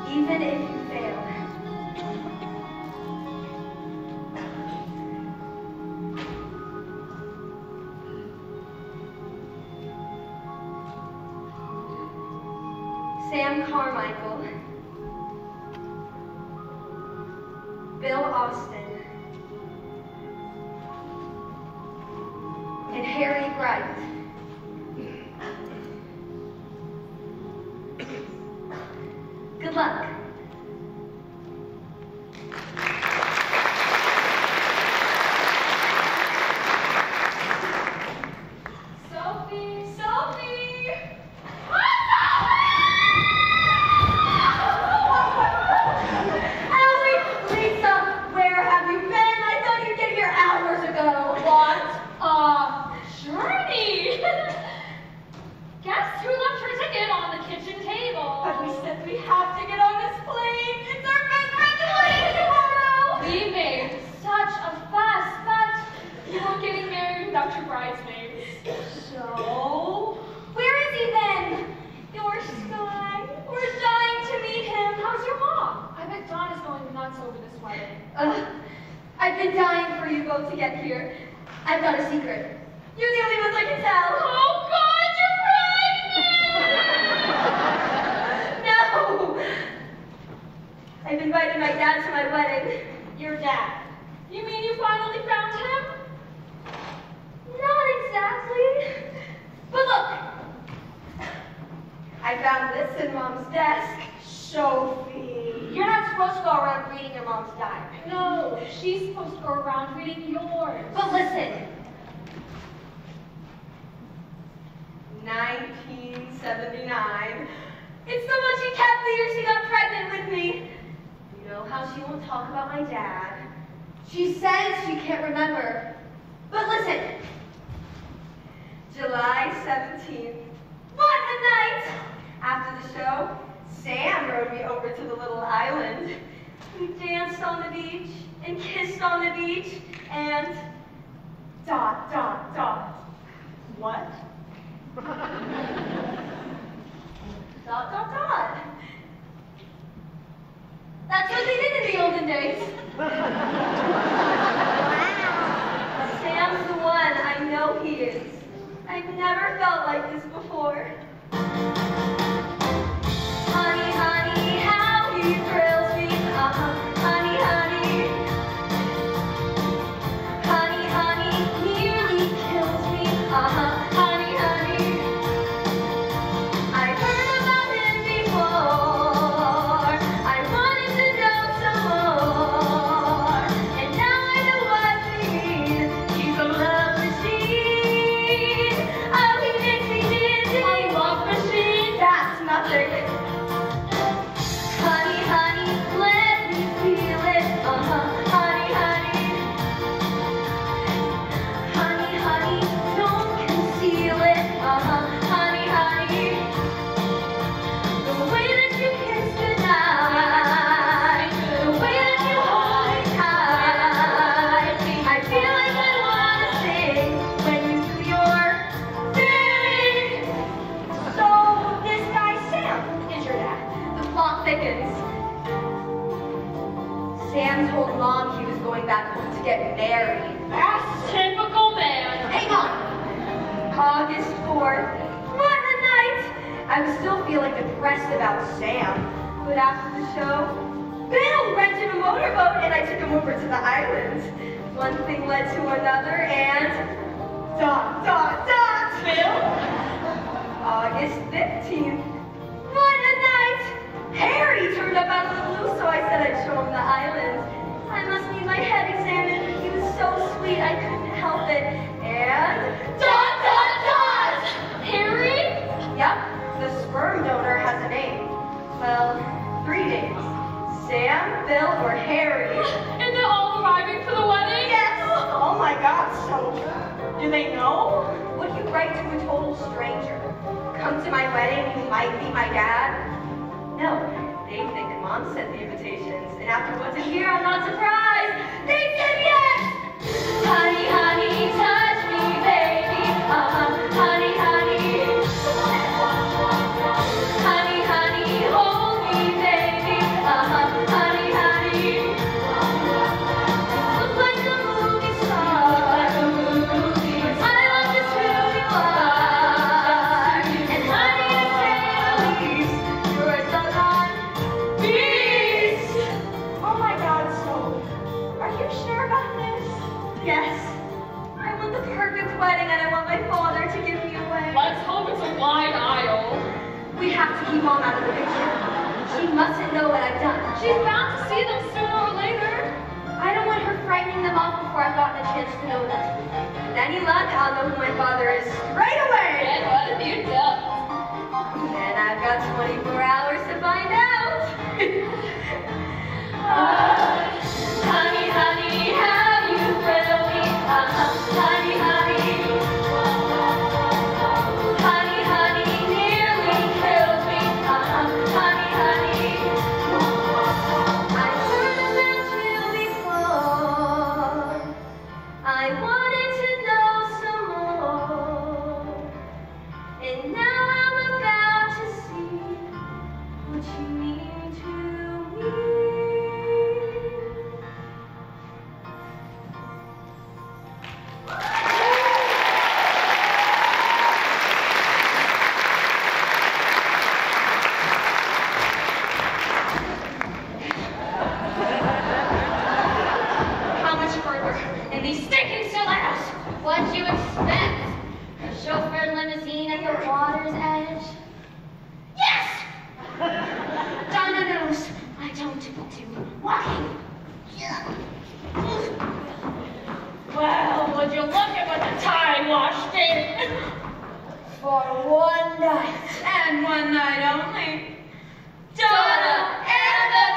even if you fail. Sam Carmichael, Bill Austin, and Harry Bright. Good luck. I've been dying for you both to get here. I've got a secret. You're the only ones I can tell. Oh, God, you're pregnant! No! I've invited my dad to my wedding. Your dad? You mean you finally found him? Not exactly. But look! I found this in Mom's desk. Sophie. You're not supposed to go around reading your mom's diary. No, she's supposed to go around reading yours. But listen. 1979. It's the one she kept the year she got pregnant with me. You know how she won't talk about my dad. She says she can't remember. But listen. July 17th. What a night! After the show, Sam rode me over to the little island. We danced on the beach and kissed on the beach and ... What? ... That's what they did in the olden days. Sam's the one. I know he is. I've never felt like this before. Honey, honey, how he thrills me, honey, honey. Honey, honey, nearly kills me, honey, honey. I've heard about him before, I wanted to know some more, and now I know what he means. He's a love machine, oh, he makes me dizzy. A love machine? That's nothing. Honey, honey, let me feel it, honey, honey. Honey, honey, don't conceal it, honey, honey. The way that you kiss goodnight, the way that you hold me tight, I feel like I wanna sing when you do your thing. So, this guy Sam is your dad. The plot thickens. Sam told Mom he was going back home to get married. That's typical man. Hang on. August 4th. What a night! I was still feeling depressed about Sam. But after the show, Bill rented a motorboat and I took him over to the island. One thing led to another and... Bill? August 15th. What a night! Harry turned up out of the blue, so I said I'd show him the island. I must need my head examined, but he was so sweet I couldn't help it. And... Harry? Yep, the sperm donor has a name. Well, 3 names. Sam, Bill, or Harry. And they're all arriving for the wedding? Yes! Oh my God, so... Do they know? Would you write to a total stranger? Come to my wedding, you might be my dad? No, they think Mom sent the invitations, and after what's in here, I'm not surprised. They said yes! Honey, honey, touch me, baby. Honey, honey. Honey, honey, hold me, baby. mustn't know what I've done. She's bound to see them sooner or later. I don't want her frightening them off before I've gotten a chance to know them. With any luck, I'll know who my father is right away. And what have you done? And I've got 24 hours to find out. Honey, honey, how you thrill me. Honey, honey. Honey, honey, nearly killed me. Honey, honey. I've heard about you before. I wanted to know some more. And now I'm about to see what you mean to me. How much further in these stinking stilettos? What'd you expect? A chauffeured limousine at the water's edge? Yes! Donna knows I don't do walking. Well, would you look at what the tide washed in? For one night. And one night only. Donna and the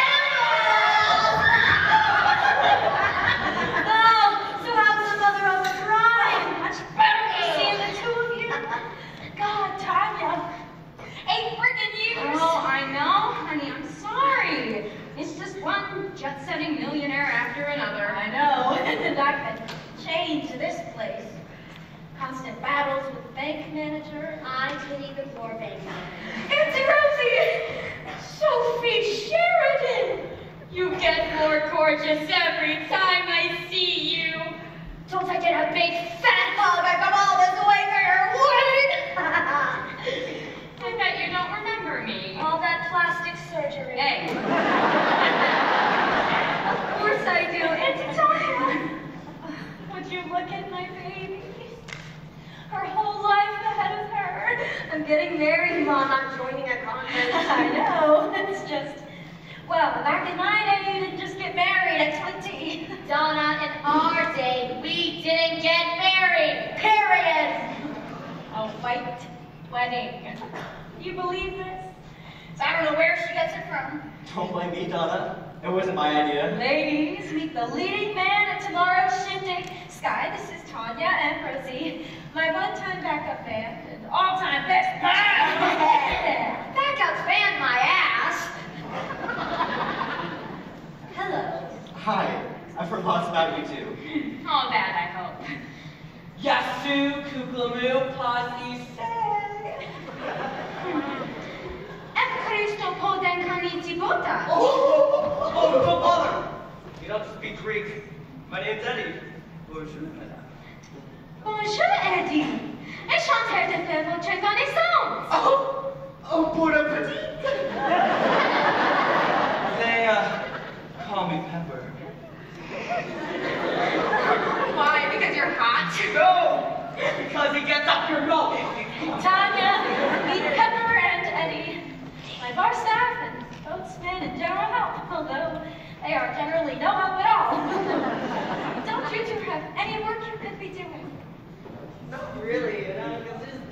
Oh, so how's the mother of the crime? Much better seeing the two of you. God, Tanya. 8 friggin' years. Oh, I know, honey. I'm sorry. It's just one jet-setting millionaire after another. I know. And I could change this place. Constant battles with bank manager. I pity the poor bank manager. Auntie Rosie! Sophie Sheridan! You get more gorgeous every time I see you. Don't I get a big fat hug? I come all this way for your wedding. I bet you don't remember me. All that plastic surgery. Hey. Of course I do. Auntie Tanya. Would you look at my baby? Her whole life ahead of her. I'm getting married, Mom. I'm joining a convent. I know. It's just, well, back in my day, you didn't just get married at 20. Donna, in our day, we didn't get married. Period. A white wedding. You believe this? So I don't know where she gets it from. Don't blame me, Donna. It wasn't my idea. Ladies, meet the leading man at tomorrow's shindig. Sky, this is Tanya and Rosie, my one-time backup band and all-time best band. Backup's band my ass. Hello. Hi. I've heard lots about you too. All bad, I hope. Yasu Kuklamu Pasi Say. Ekristo poden kaniti bota. Oh, don't bother. You don't speak Greek. My name's Eddie. Bonjour, madame. Bonjour, Eddie. Enchanté de faire votre connaissance. Oh, bon appetit. They, call me Pepper. Why? Because you're hot? No! Because he gets up your nose. Tanya, meet Pepper and Eddie, my bar staff and boatsmen and general help, although they are generally no help at all. Don't you two have any work you could be doing? Not really, you know, because this...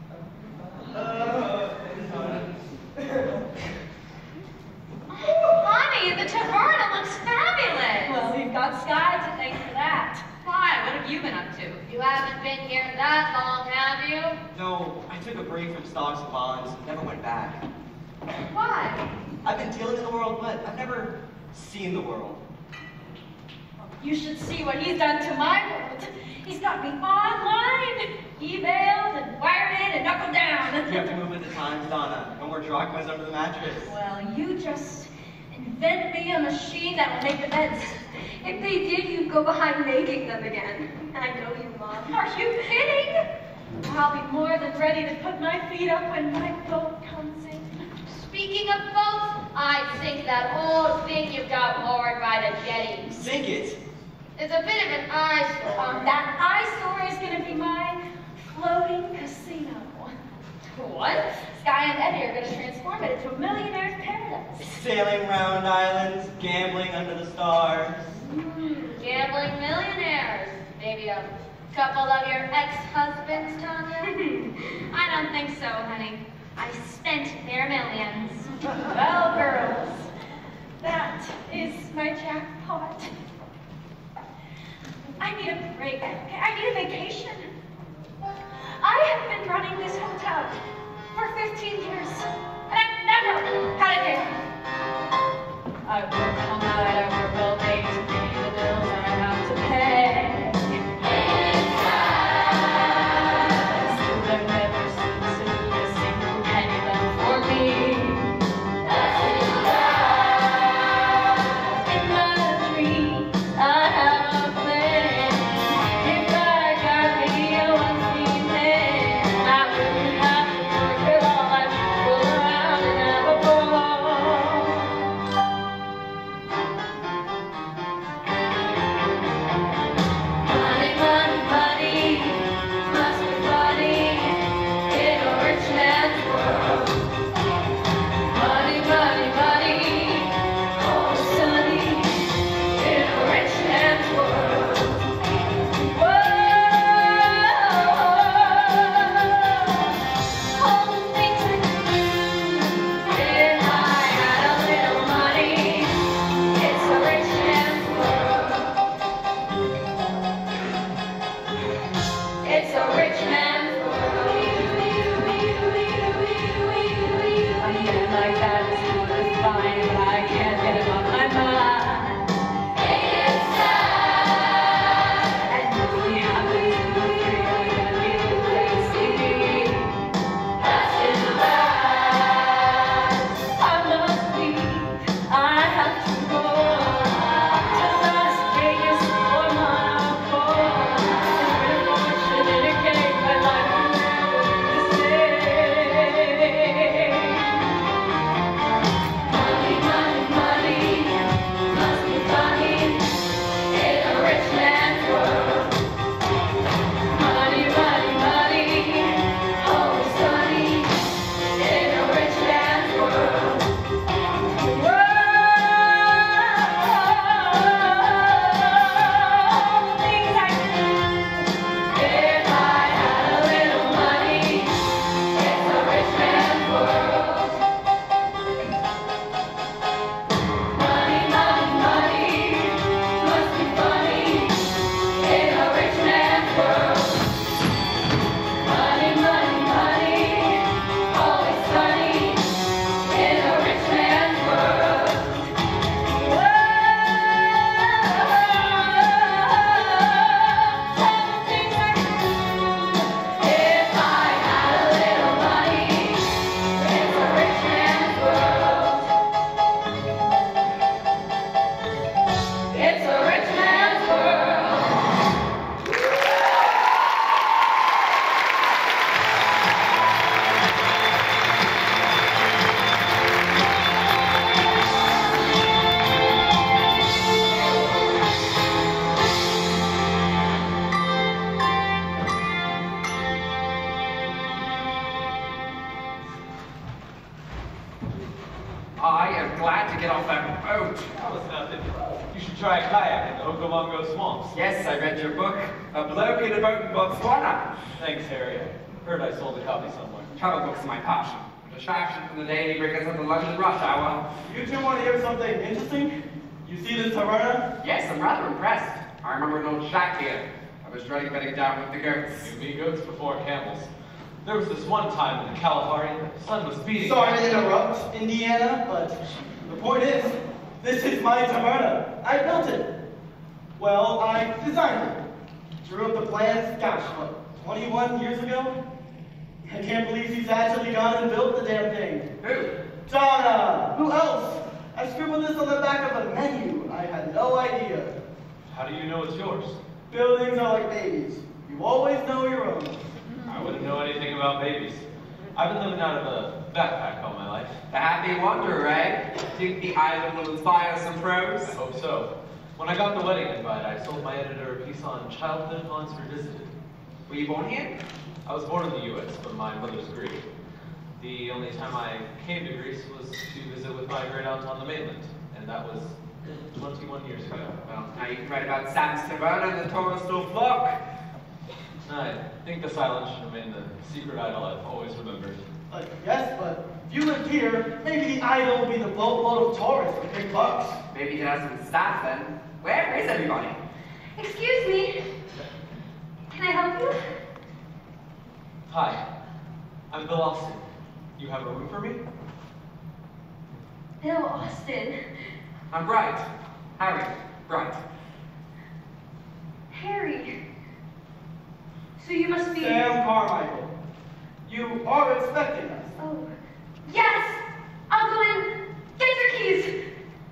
Honey, the taverna looks fabulous. Well, we've got Sky to thank for that. Why? What have you been up to? You haven't been here that long, have you? No, I took a break from stocks and bonds, never went back. Why? I've been dealing in the world, but I've never seen the world. You should see what he's done to my world. He's got me online, emailed and wired in and knuckled down. You have to move with the times, Donna. No more drachmas under the mattress. Well, you just invent me a machine that will make the beds. If they did, you'd go behind making them again. I know you, Mom. Are you kidding? I'll be more than ready to put my feet up when my boat comes in. Speaking of boats, I think that old thing you got moored by the jetty. Sink it. It's a bit of an eyesore. That eyesore is going to be my floating casino. What? Sky and Eddie are going to transform it into a millionaire's paradise. Sailing round islands, gambling under the stars. Gambling millionaires. Maybe a couple of your ex-husbands, Tanya? I don't think so, honey. I spent their millions. Well, girls, that is my jackpot. I need a break. Okay? I need a vacation. I have been running this hotel for 15 years, and I've never had a day. I've worked all night after all day to pay the bills I have to pay. Still, I've never seen a single penny left for me. In my dreams, I have a plan. If I got me a one-steam man, I wouldn't have to work at all. I'd roll around and have a ball. Money, money, money, must be funny in a rich man's world. Money, money, money, oh sunny in a rich man's world. Whoa, all the things I could do if I had a little money. It's a rich man's world. It's a rich man's world. A man like that is always fine, but I can't get him off my mind. It's sad. And nothing happens in the dream that you can see. That's his bad. I must leave. I have to go to Las Vegas or Monaco. With a fortune in a cake, my life will never be the same. Money, money, money, must be funny in a rich man's world. Money, money, money, always sunny in a rich man's world. Whoa, all the things I could do if I had a little money. It's a rich man's world. Money, money, money, must be funny in a rich man's world. Money, money, money, always sunny in a rich man's world. Whoa, all the things I could do if I had a little money. It's a rich man's world. It's a rich man's world. I am glad to get off that boat. That was nothing. You should try a kayak in the Okavango swamps. Yes, I read your book, A Bloke in a Boat in Botswana. Thanks, Harry. I heard I sold a copy somewhere. Travel books are my passion. A distraction from the daily rigors of the London rush hour. You two want to hear something interesting? You see this taverna? Yes, I'm rather impressed. I remember an old shack here. I was dreading bedding down with the goats. You meet goats before camels. There was this one time in the Kalahari, the sun was beating. Sorry to interrupt, Indiana, but the point is, this is my taverna. I built it. Well, I designed it. Drew up the plans, gosh, what, 21 years ago? I can't believe he's actually gone and built the damn thing. Who? Donna! Who else? I scribbled this on the back of a menu. I had no idea. How do you know it's yours? Buildings are like babies. You always know your own. I wouldn't know anything about babies. I've been living out of a backpack all my life. The happy wanderer, eh? Think the island will inspire some prose? I hope so. When I got the wedding invite, I sold my editor a piece on childhood haunts revisited. Were you born here? I was born in the U.S., but my mother's Greek. The only time I came to Greece was to visit with my migrate out on the mainland, and that was 21 years ago. Well, now you can write about Sam's Taverna and the Torrestal flock. I think this island should remain the secret idol I've always remembered. Yes, but if you lived here, maybe the idol would be the boatload of tourists for big bucks. Maybe it has some staff then. Where is everybody? Excuse me. Can I help you? Hi, I'm Bill Austin. You have a room for me? Bill Austin. I'm Bright. Harry. Bright. Harry. So you must be... Sam Carmichael. You are expecting us. Oh. Yes! I'll go in. Get your keys.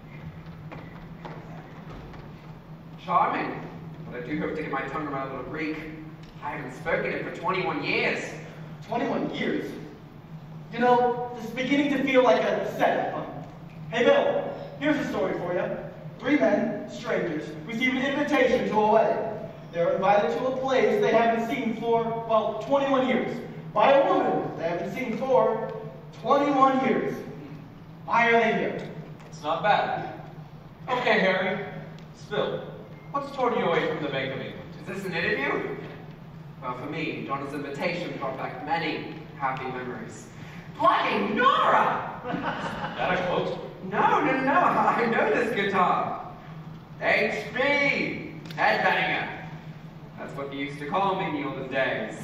Charming. But I do hope to get my tongue around a little Greek. I haven't spoken it for 21 years. 21 years? You know, this is beginning to feel like a setup. Hey, Bill, here's a story for you. 3 men, strangers, receive an invitation to a wedding. They're invited to a place they haven't seen for, well, 21 years. By a woman they haven't seen for 21 years. Why are they here? It's not bad. Okay, Harry. Spill. What's torn you away from the Bank of England? Is this an interview? Well, for me, Donna's invitation brought back many happy memories. Bloody Nora! That a quote? No. I know this guitar. HB! Headbanger. That's what they used to call me in the olden days.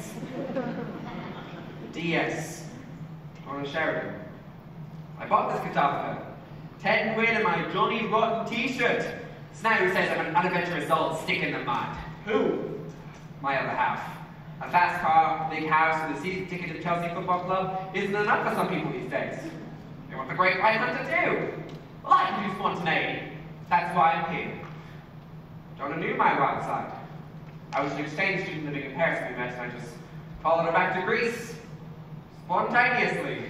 DS. Donna Sheridan. I bought this guitar for her. 10 quid and my Johnny Rotten t-shirt. Snyder says I'm an unadventurous old stick in the mud. Who? My other half. A fast car, a big house, and a season ticket to the Chelsea Football Club isn't enough for some people these days. They want the great white hunter too. Well, I can do spontaneity. That's why I'm here. Donna knew my wild side. I was an exchange student living in Paris when we met, and I just followed her back to Greece. Spontaneously.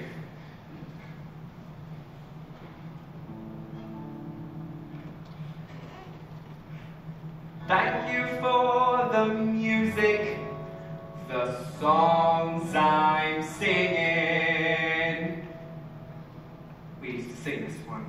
Thank you for the music, the songs I'm singing. We used to sing this one.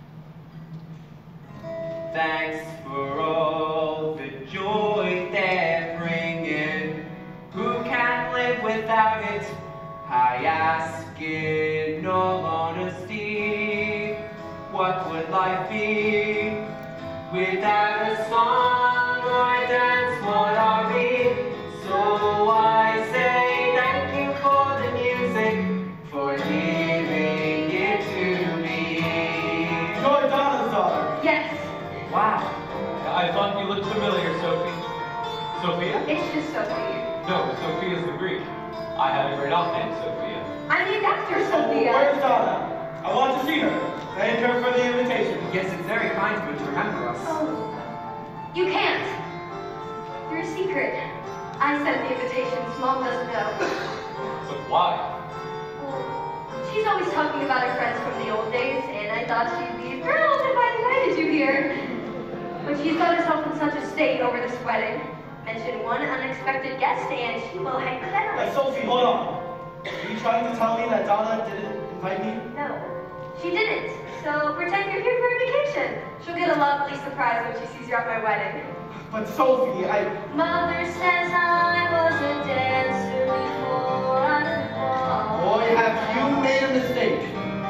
Thanks for all the joy they're bringing. Who can live without it? I ask in all honesty. What would life be without a song or a dance? What are we? So I say thank you for the music, for giving it to me. You're Donna's daughter. Yes. Wow. I thought you looked familiar, Sophie. Sophia? It's just Sophie. No, Sophia's the Greek. I had a great aunt named Sophia. I'm named after Oh, Sophia. where's Donna? I want to see her. Thank her for the invitation. Yes, it's very kind of you to remember us. Oh. You can't. You're a secret. I sent the invitations. Mom doesn't know. But why? She's always talking about her friends from the old days, and I thought she'd be thrilled if I invited you here. But she's got herself in such a state over this wedding. Mention one unexpected guest, and she will hang the Hey, out. Sophie, hold on. Are you trying to tell me that Donna didn't invite me? No, she didn't. So pretend you're here for a vacation. She'll get a lovely surprise when she sees you at my wedding. But Sophie, Mother says I was a dancer before I could walk. Boy, have you made a mistake.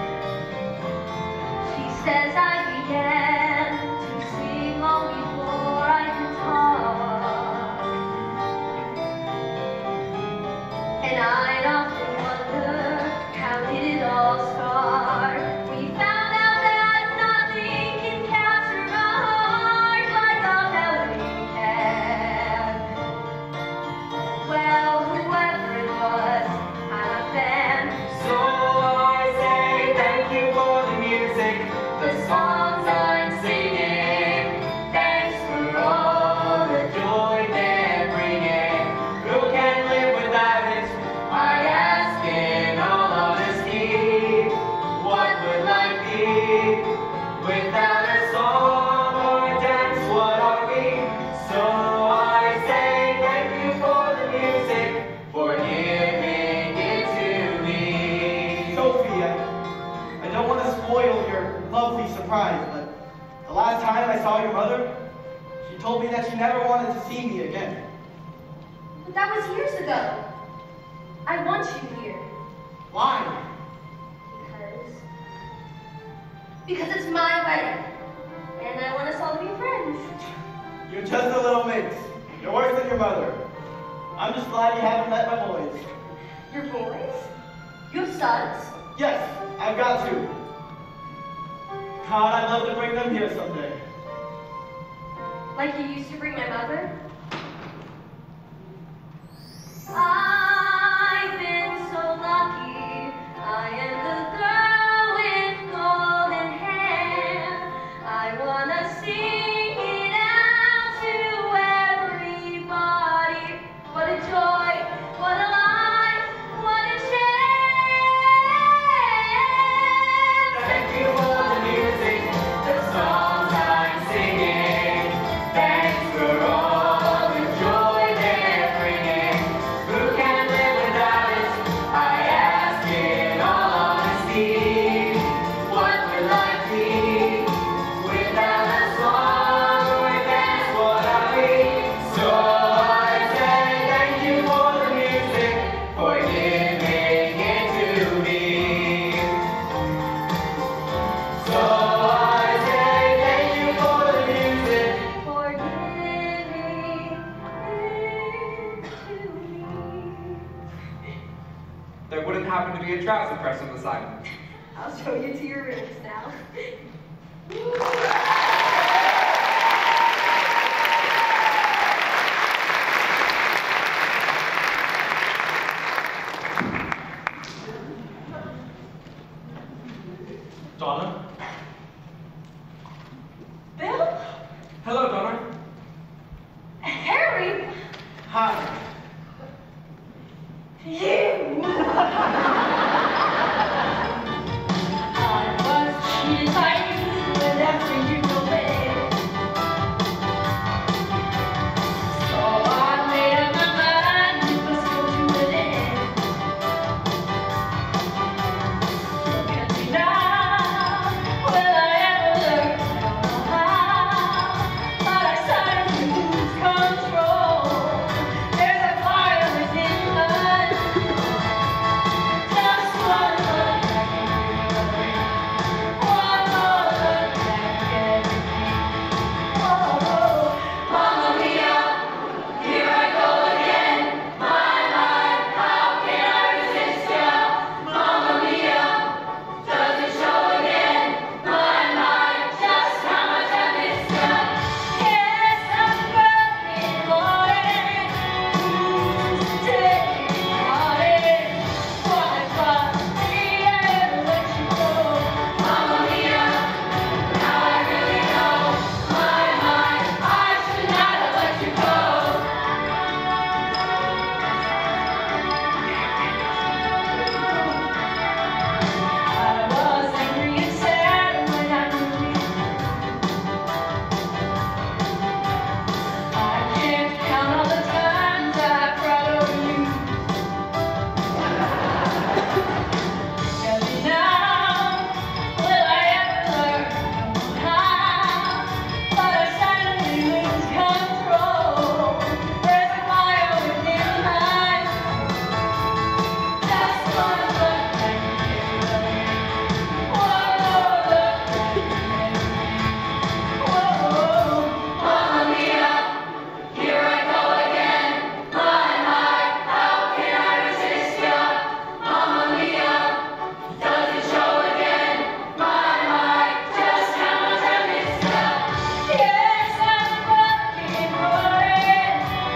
She says I began to sing long before I could talk. And I'd often wonder how did it all start. We found out that nothing can capture a heart like a melody can. Well, whoever it was, I'm a fan. So I say lovely surprise, but the last time I saw your mother, she told me that she never wanted to see me again. But that was years ago. I want you here. Why? Because it's my wedding. And I want us all to be friends. You're just a little minx. You're worse than your mother. I'm just glad you haven't met my boys. Your boys? You have sons? Yes, I've got to. God, I'd love to bring them here someday. Like you used to bring my mother? I've been so lucky. I am the girl with golden hair. I wanna sing it out to everybody. What a joy, what a life, what a chance. Thank you for the music, the songs I'm singing. Thanks for all the joy they're bringing. Who can live without it? I ask in all honesty. What would life be without a song or dance? What are we? So I say thank you for the music, for giving it to me. So I say thank you for the music. For giving it to me. There wouldn't happen to be a trouser press on the side. I'll show you to your rooms now. Donna? Bill? Hello, Donna. Harry? Hi. You! I was cheated by you and after you away. So I made up my mind we must go to an end. Look at me now, will I ever learn? I don't know how, but I started to lose control. There's a fire within us. Just one look at me. One more look at everything. Oh, Mamma Mia, here I go again. My, how can I resist ya? Mamma Mia, does it show again? My, just how much I miss ya. Yes, I'm broken hearted. Who's taking hearted? What if I ever let you go? Mamma Mia, now I really know. My, I should not have let you go. I was angry and sad when I knew you. I can't count all the times I cried over you. Tell me now, will I ever learn? Don't know how, but I suddenly lose control. There's a fire within my soul. Just one look at me, one more look at everything. Whoa, Mamma Mia, here I go again. My, how can I resist ya? Mamma Mia, does it show again? My, just how much I miss ya. Yes, I'm broken hearted.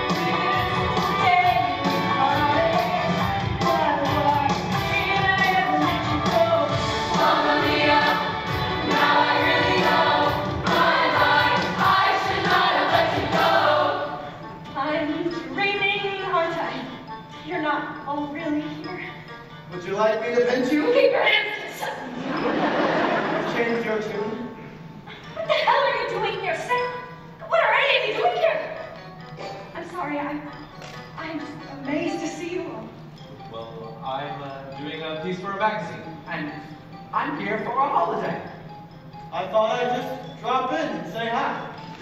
Taking hearted. What can I ever let you go? Mamma Mia, now I really know. My, I should not have let you go. I'm dreaming, aren't I? You're not all really here. Would you like me to pinch you? Keep your hands. Change your tune? What the hell are you doing here, Sam? What are any of you doing here? I'm sorry, I'm just amazed to see you all. Well, I'm doing a piece for a magazine. And I'm here for a holiday. I thought I'd just drop in and say hi.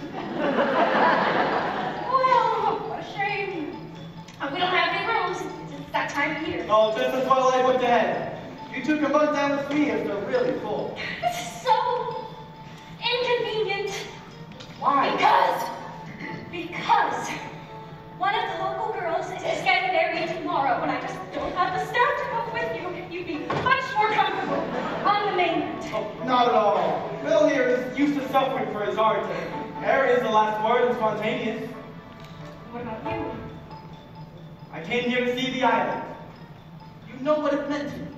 Well, what a shame. We don't have any rooms. It's that time of year. Oh, just as well I booked ahead. You two can bunk down with me if they're really full. This is so inconvenient. Why? Because one of the local girls is getting married tomorrow, and I just don't have the staff to go with you. You'd be much more comfortable on the mainland. Oh, not at all. Bill here is used to suffering for his art. Harry is the last word and spontaneous. What about you? I came here to see the island. You know what it meant to me.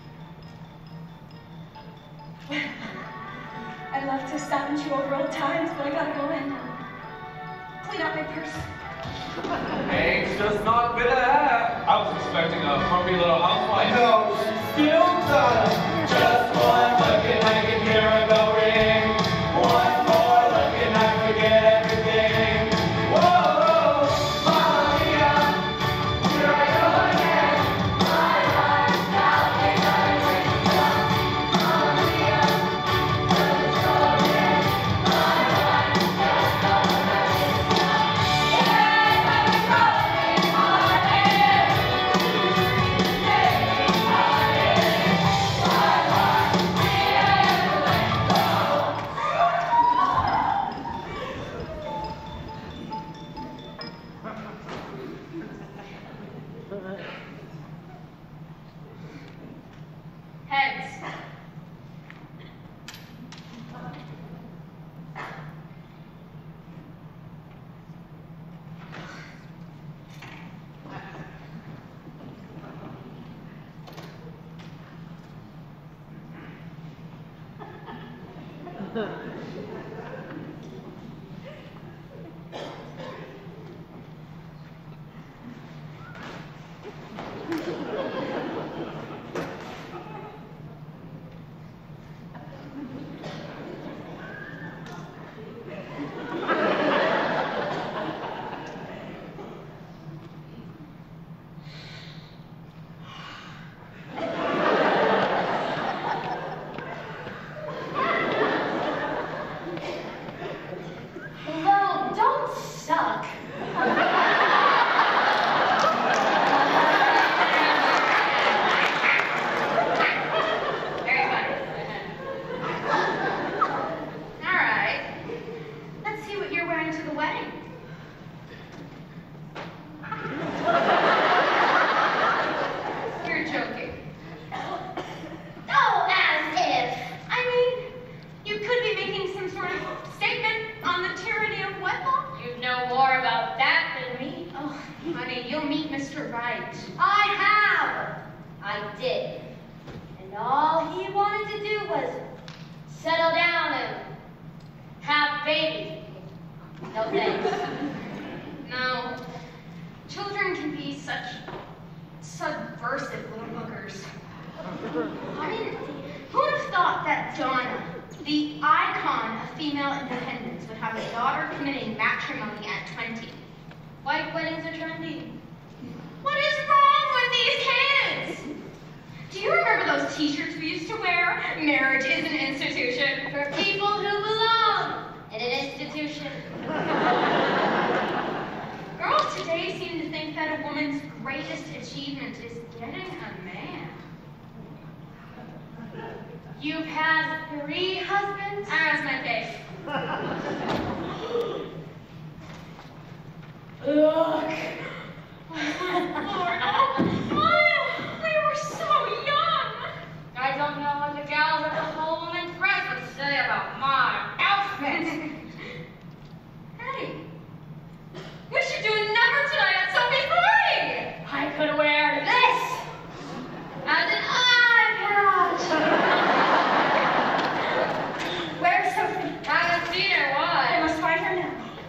I'd love to stop and chew over old times, but I gotta go in and clean out my purse. Hey, just not with her. I was expecting a frumpy little housewife. No, she's still Donna. Just one look and I can hear a bell ring. One more look and I forget everything. Whoa, Mamma Mia, here I go again. My heart now thinks I'm racing down. Mamma Mia, let's go again. My heart just goes racing down. Yeah, I'm rolling my head. Taking my head. My heart never let go. Heads. Well, don't suck. Very funny. All right. Let's see what you're wearing to the wedding. You're joking. Oh, as if. I mean, you could be making some sort of statement on the tyranny of wedlock. You know more about that than me. Oh, honey, you'll meet Mr. Right. I have. I did. And all he wanted to do was settle down and have babies. No thanks. No. Children can be such subversive little boogers. I mean, who would have thought that Donna, the icon of female independence, would have a daughter committing matrimony at 20? White weddings are trendy. What is wrong with these kids? Do you remember those t-shirts we used to wear? Marriage is an institution for people who belong in an institution. Girls today seem to think that a woman's greatest achievement is getting a man. You've had 3 husbands? As my face. Look. Lord, we were so young. I don't know what the gals at the whole woman's press would say about my outfit. Hey, we should do a number tonight at Sophie's party. I could wear this as an eye patch. Where's Sophie? I haven't seen her. Why? I must find her now.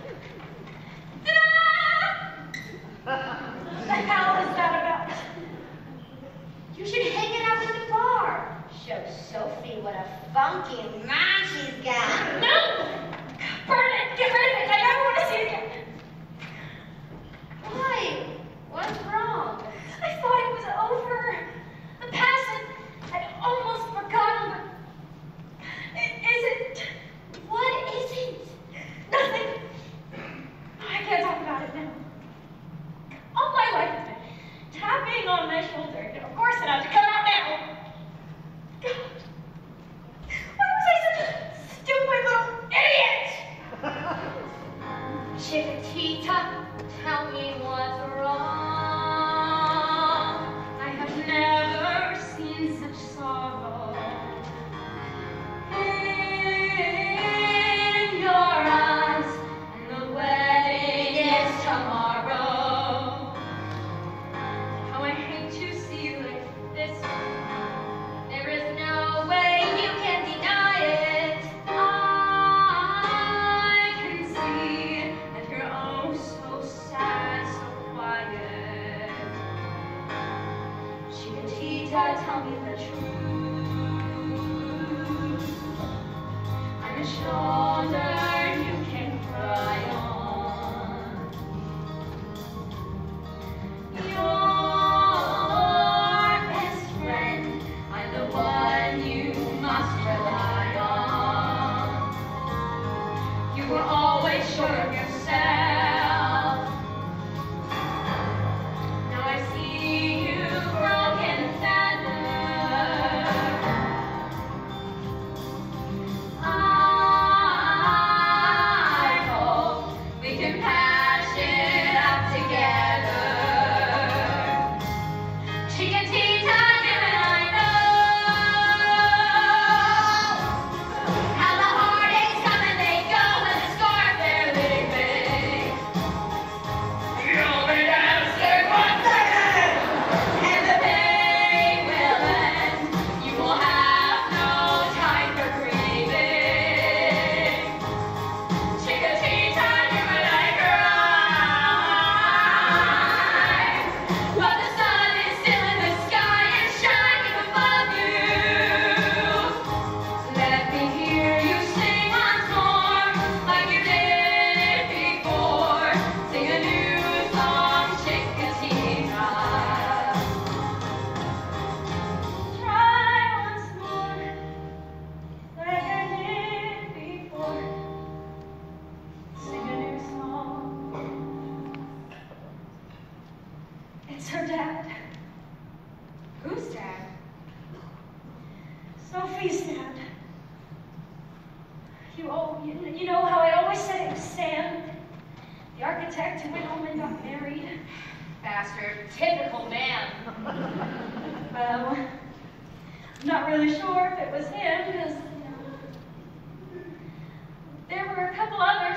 Ta-da! What the hell is that about? You should hang it out in the bar. Show Sophie what a funky man she's got. No! Burn it! Get rid of it! I never want to see it again. Why? What's wrong? I thought it was over. The past had almost forgotten, but is it? shoulder you can cry on. Your best friend, I'm the one you must rely on. You were always sure of yourself. Now I see you broken feather. I hope we can patch it up together. Chiquitita, you and I know how the heartaches come and they go and the scars they're leaving. You'll be dancing one second, and the pain will end. You will have no time for grieving. Chiquitita, you and I cry, but the sun is still in the sky and shining above you. Let me hear you sing once more, like you did before. Sing a new song, Chiquitita. Try once more, like I did before. Sing a new song. It's her dad. Whose dad? Sophie's dad. You know how I always said it was Sam, the architect who went home and got married? Bastard, typical man. Well, I'm not really sure if it was him, because there were a couple others.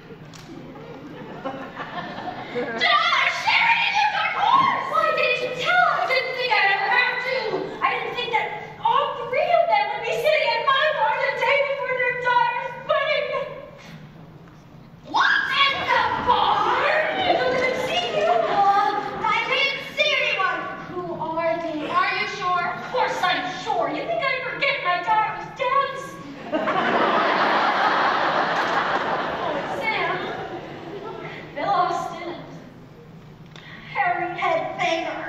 Sharon, you got horse! Why didn't you tell us? I didn't think I'd ever have to. I didn't think that all three of them would be sitting at my bar the day before their daughter's wedding. What? At the bar? I didn't see you. I didn't see anyone. Who are they? Are you sure? Of course I'm sure. You think I'd forget my daughter's dance? Oh, it's Sam, Bill Austin, and Harry Headbanger.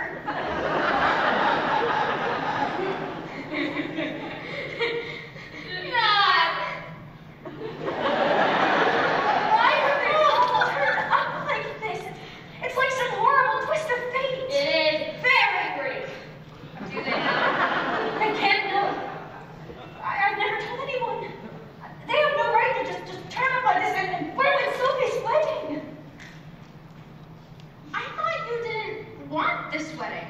God! Why are they all turned up like this? It's like some horrible twist of fate. It is very brief. Do they know? They can't know. I've never told anyone. They have no right to just turn up like this and ruin Sophie's wedding. I thought you didn't want this wedding.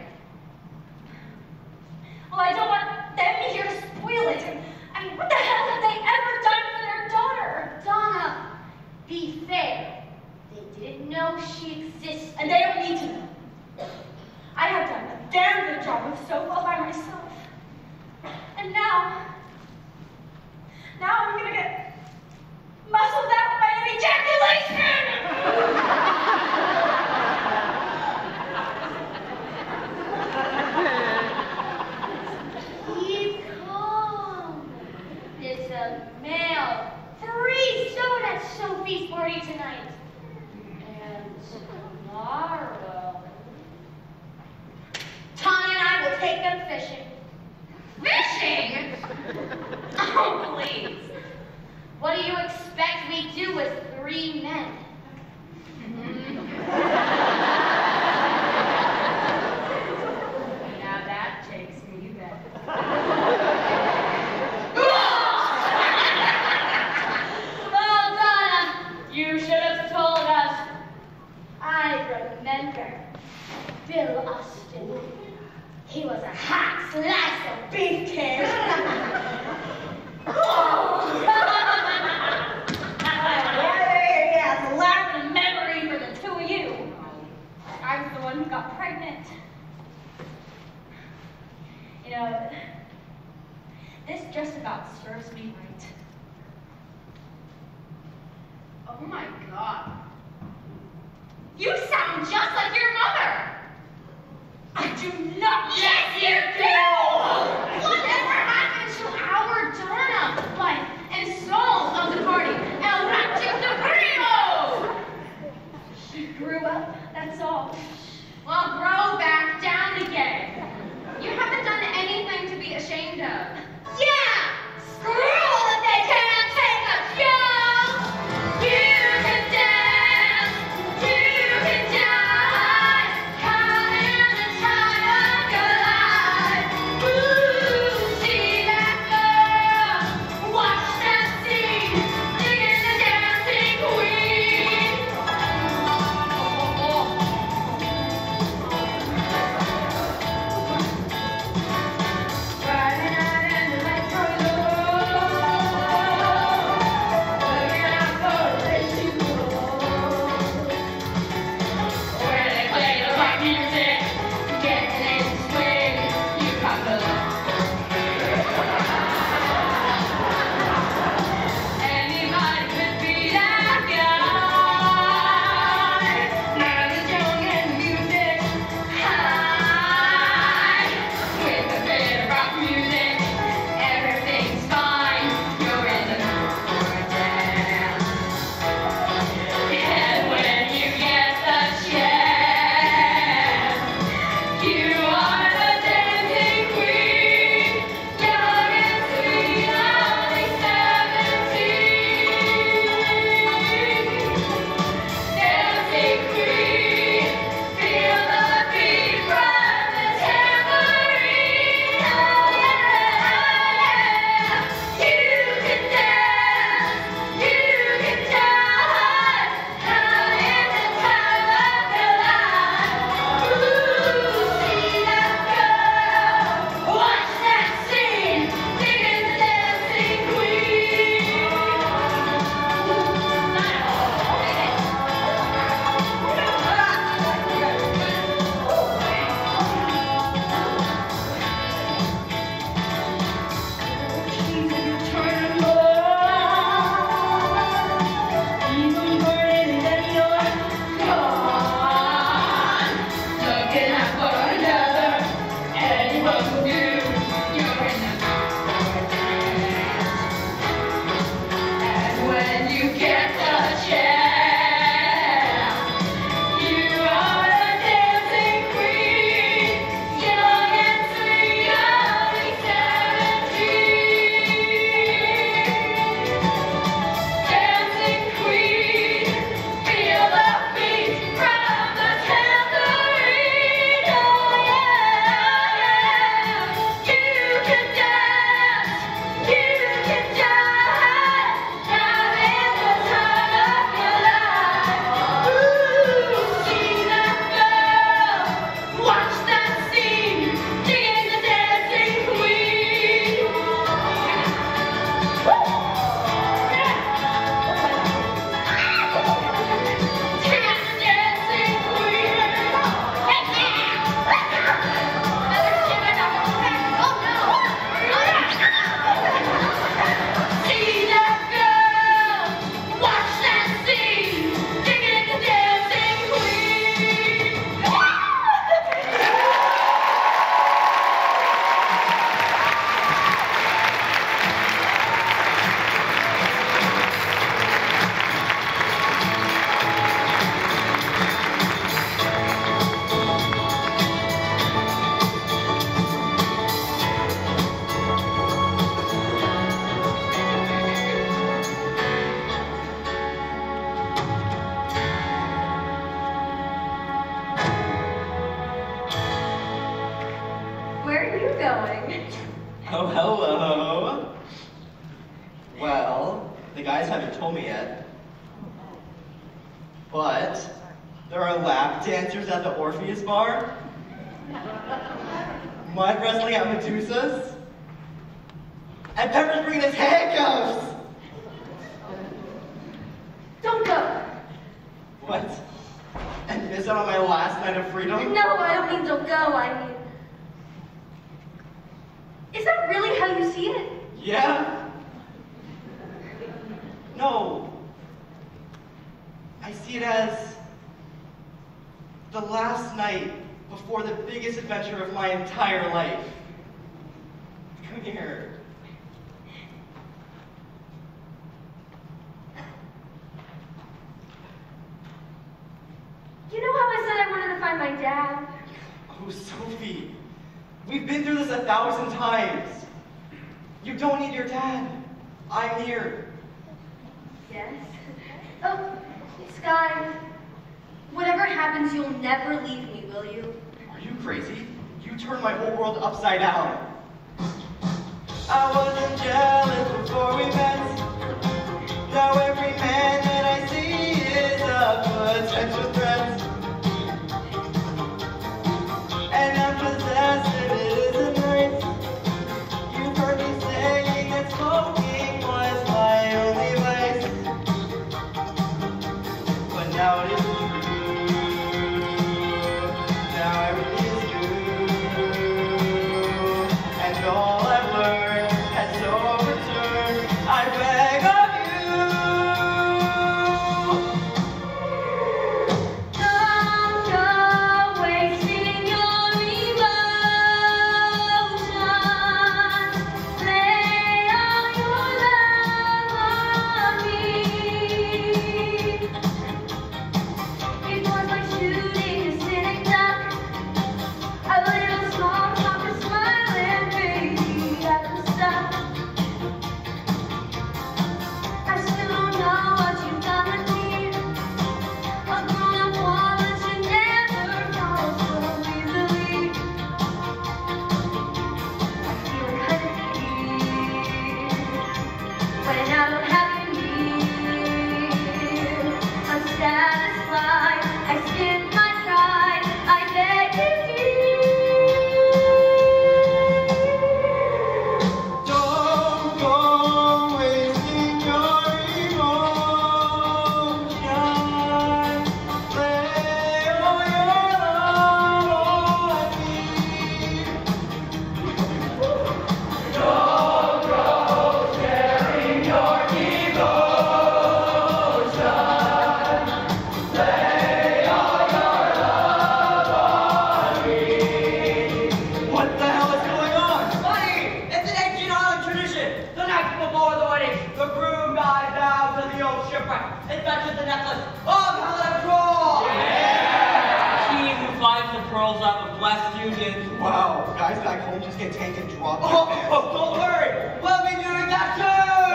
Well, I don't want them here to spoil it. I mean, what the hell have they ever done for their daughter? Donna, be fair. They didn't know she exists, and they don't need to know. I have done a damn good job with Sophie all by myself. And now I'm gonna get muscled out by an ejaculation! Keep calm. It's a male. 3 soda at Sophie's party tonight. And tomorrow, Tanya and I will take them fishing. Fishing? Oh, please. What do you expect we do with 3 men? Now that takes me back. Oh, Donna, you should have told us. I remember Bill Austin. He was a hot slice of beefcake. Yeah, it's a lasting memory for the 2 of you. I was the one who got pregnant. You know, this just about serves me right. Oh my God. You sound just like your mother. I do not. Yes, you do. Whatever happened to our Donna? Life and soul. Oh, hello. Well, the guys haven't told me yet, but there are lap dancers at the Orpheus bar, mud wrestling at Medusa's, and Pepper's bringing us handcuffs! Don't go. What? And miss out on my last night of freedom? No, I don't mean don't go, I mean... Is that really how you see it? Yeah? No. I see it as the last night before the biggest adventure of my entire life. Come here. You know how I said I wanted to find my dad? Oh, Sophie. We've been through this 1,000 times. You don't need your dad. I'm here. Yes. Oh, Sky. Whatever happens, you'll never leave me, will you? Are you crazy? You turned my whole world upside down. I wasn't jealous before we met. Now every man that I see is a potential threat. And I'm possessed and it isn't right. You've heard me saying that smoking was my only vice. But now it is true. Now everything is true. And all I've learned has overturned. I beg of Don't go wasting your emotions. Lay all your love on me. It was like shooting a sitting duck. A little small talk, a smiling baby at the stuff. I still don't know what you've done with me. A grown-up woman should never fall so easily. I feel kind of weak when I don't have you near. Unsatisfied, I skip my pride. I beg you, Don't go wasting your emotions. Lay all your love on me. Don't go sharing your devotion. Lay all your love on me. What the hell is going on? Buddy, it's an ancient island tradition. The night before the wedding, the groom dives down to the old shipwreck and fetches the necklace of Helen Troll. He who finds the pearls of a blessed union. Wow, guys back home just get tanked and dropped. Don't worry, we'll be doing that too.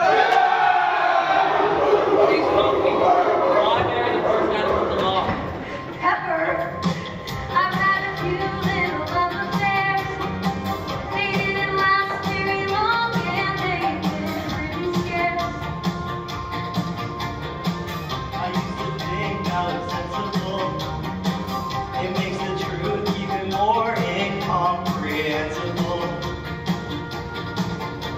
Please help me. Why marry the first animal of the law? Pepper. I've had a few little love affairs. They didn't last very long and they've been pretty scarce. I used to think now it's sensible. It makes the truth even more incomprehensible.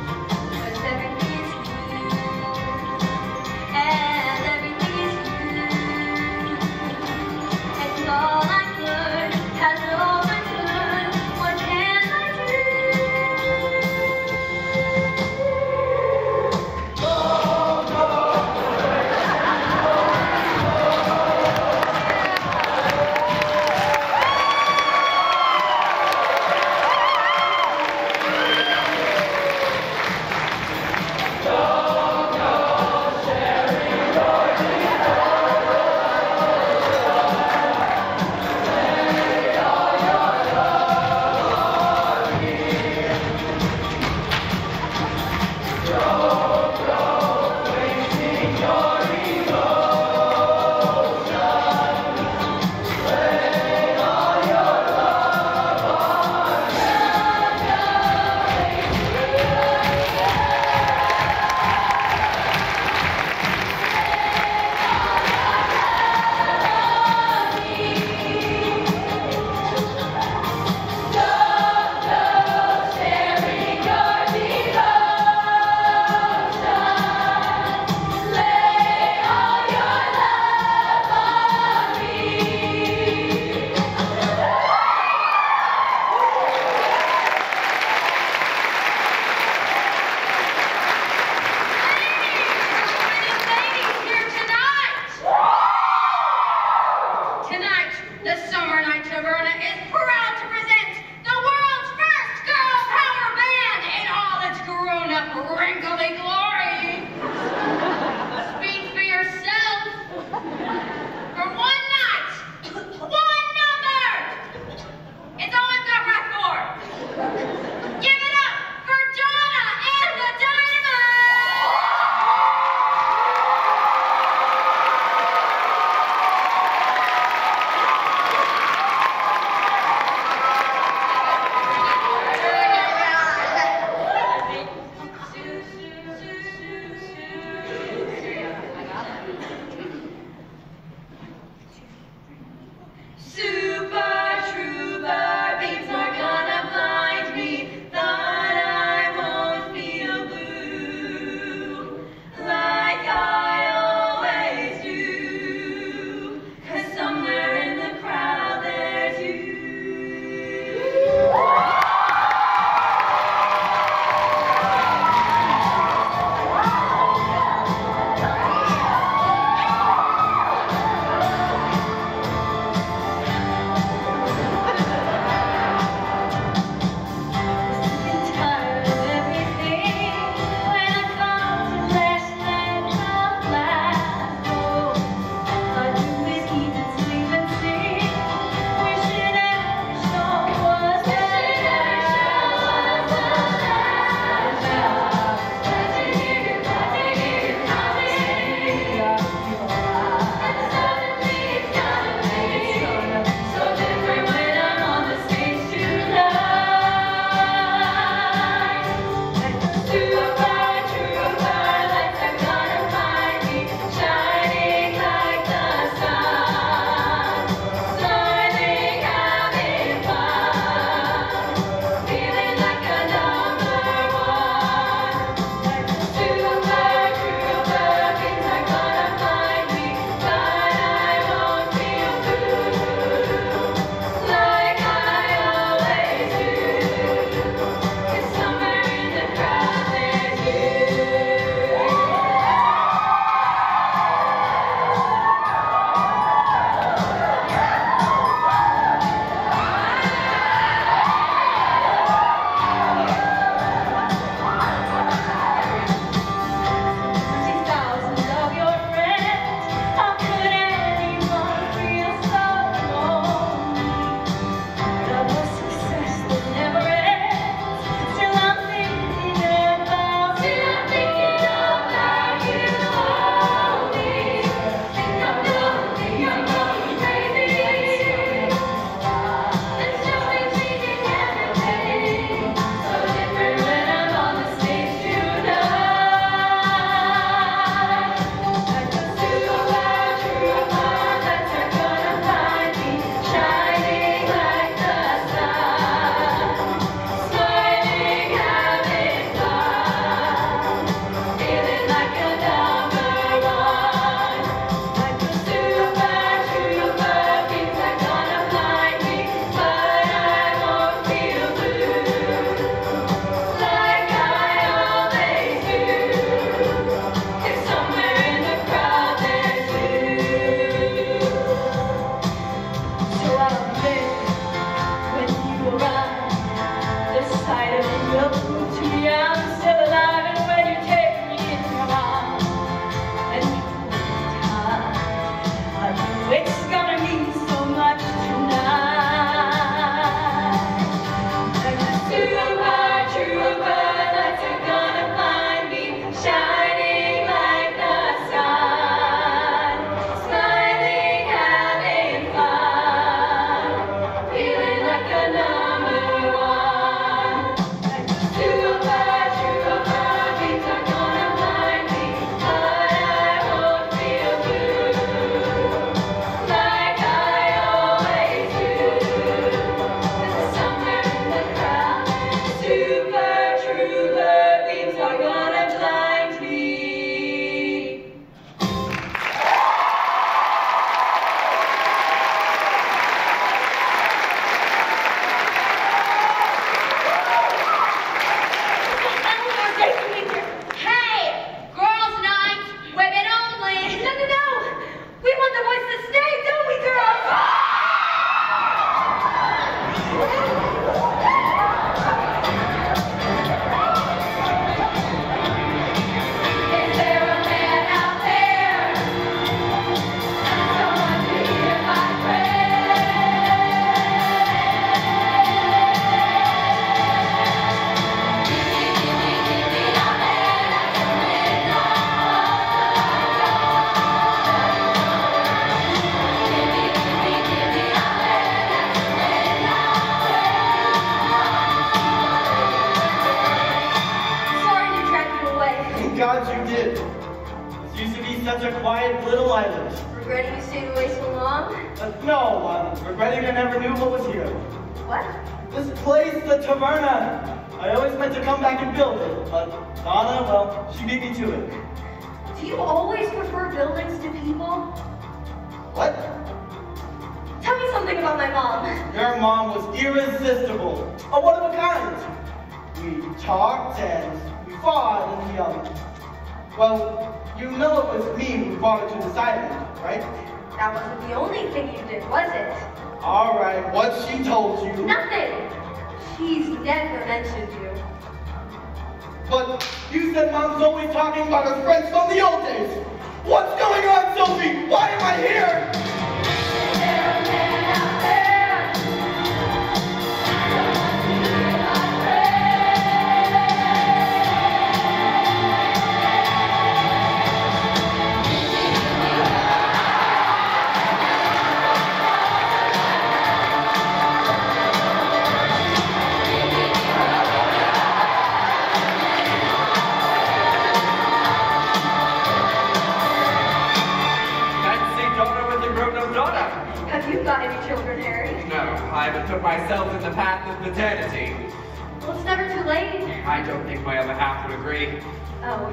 Used to be such a quiet little island. Regretting you stayed away so long? No, regretting I never knew what was here. What? This place, the taverna. I always meant to come back and build it, but Donna, well, she beat me to it. Do you always prefer buildings to people? What? Tell me something about my mom. Your mom was irresistible. A one of a kind. We talked and we fought and we, well, you know it was me who brought her to this island, right? That wasn't the only thing you did, was it? All right, what she told you? Nothing. She's never mentioned you. But you said Mom's always talking about her friends from the old days. What's going on, Sophie? Why am I here? Is there a man out there? Someone to hear my Have you got any children, Harry? No, I haven't put myself in the path of maternity. Well, it's never too late. I don't think my other half would agree. Oh.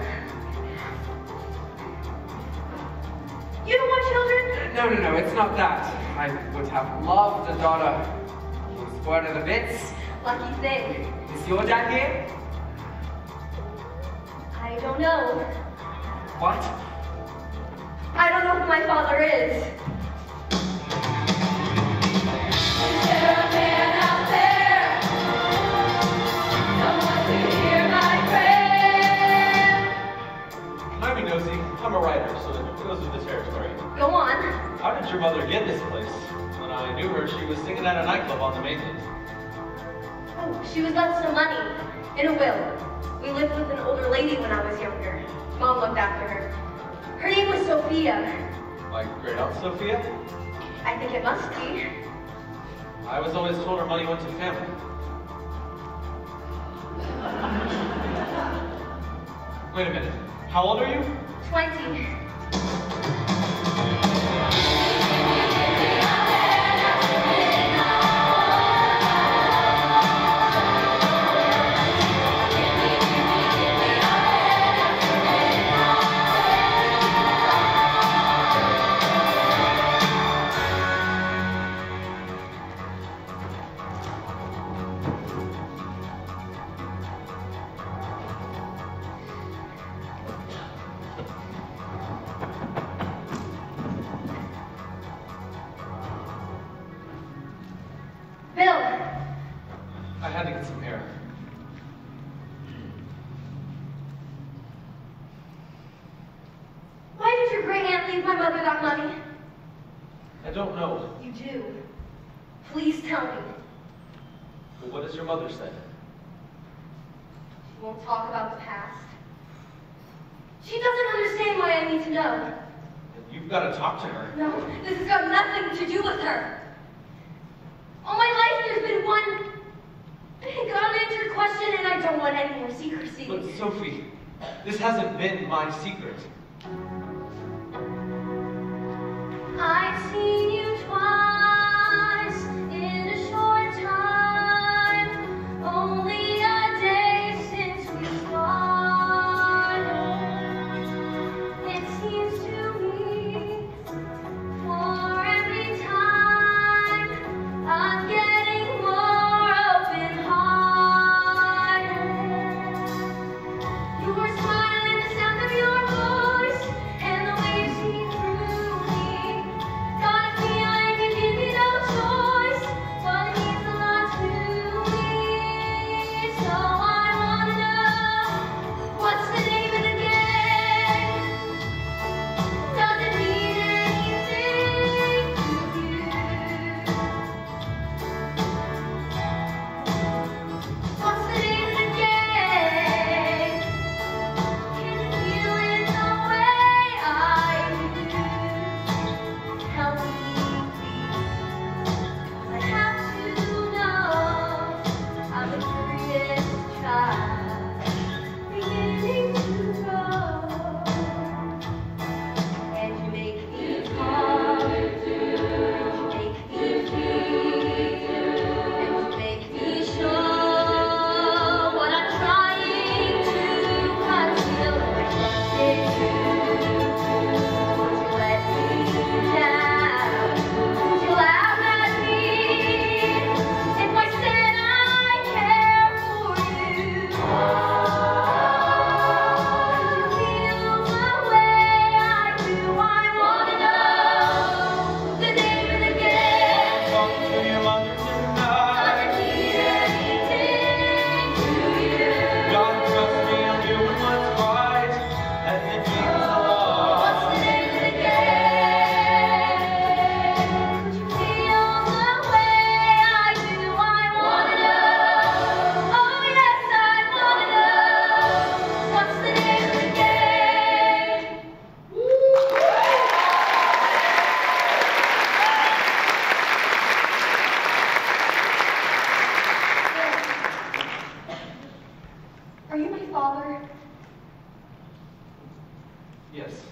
You don't want children? No, it's not that. I would have loved a daughter. She was one of the bits. Lucky thing. Is your dad here? I don't know. What? I don't know who my father is. Is there a man out there? Someone to hear my prayer. I be nosy. I'm a writer, so it goes with the territory. Go on. How did your mother get this place? When I knew her, she was singing at a nightclub on the mainland. Oh, she was left some money in a will. We lived with an older lady when I was younger. Mom looked after her. Her name was Sophia. My great aunt Sophia? I think it must be. I was always told her money went to family. Wait a minute. How old are you? 20. Bill! I had to get some air. Why did your great aunt leave my mother that money? I don't know. You do. Please tell me. But what does your mother say? She won't talk about the past. She doesn't understand why I need to know. You've got to talk to her. No, this has got nothing to do with her. All my life there's been one big unanswered question and I don't want any more secrecy. But Sophie, this hasn't been my secret. I've seen you twice in a short time, only a day since we started. It seems to me for every time I'm getting more open-hearted. Your smile and the sound of your voice and the way you see through me. God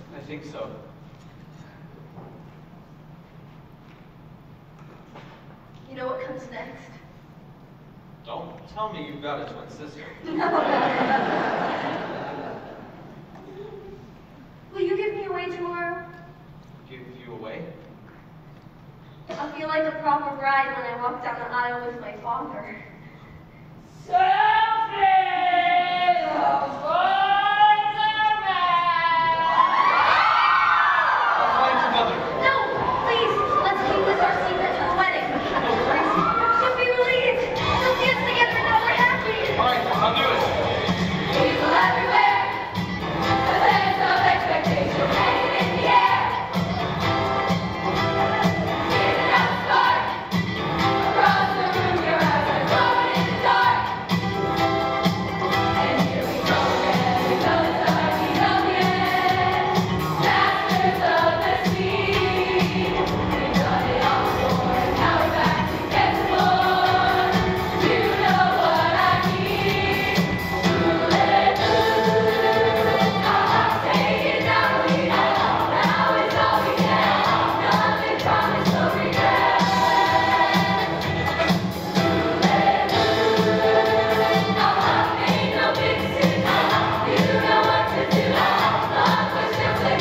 I think so. You know what comes next? Don't tell me you've got a twin sister. Will you give me away tomorrow? Give you away? I'll feel like a proper bride when I walk down the aisle with my father. Find your mother. No, please, let's keep this our secret till the wedding. She'll be relieved. We'll dance together and now we're happy. All right, I'll do it. People everywhere, a sense of expectation hanging in the air. Seeing it out spark across the room, your eyes are glowing in the dark. And here we go again, we go inside, we go again. Masters of the sea, we've done it all before, and now we're back to get more. You know what I mean. I'll take it now, we know. Now is all we get. Nothing promised, no regret. Ain't no big decision. You know what to do. Love was simply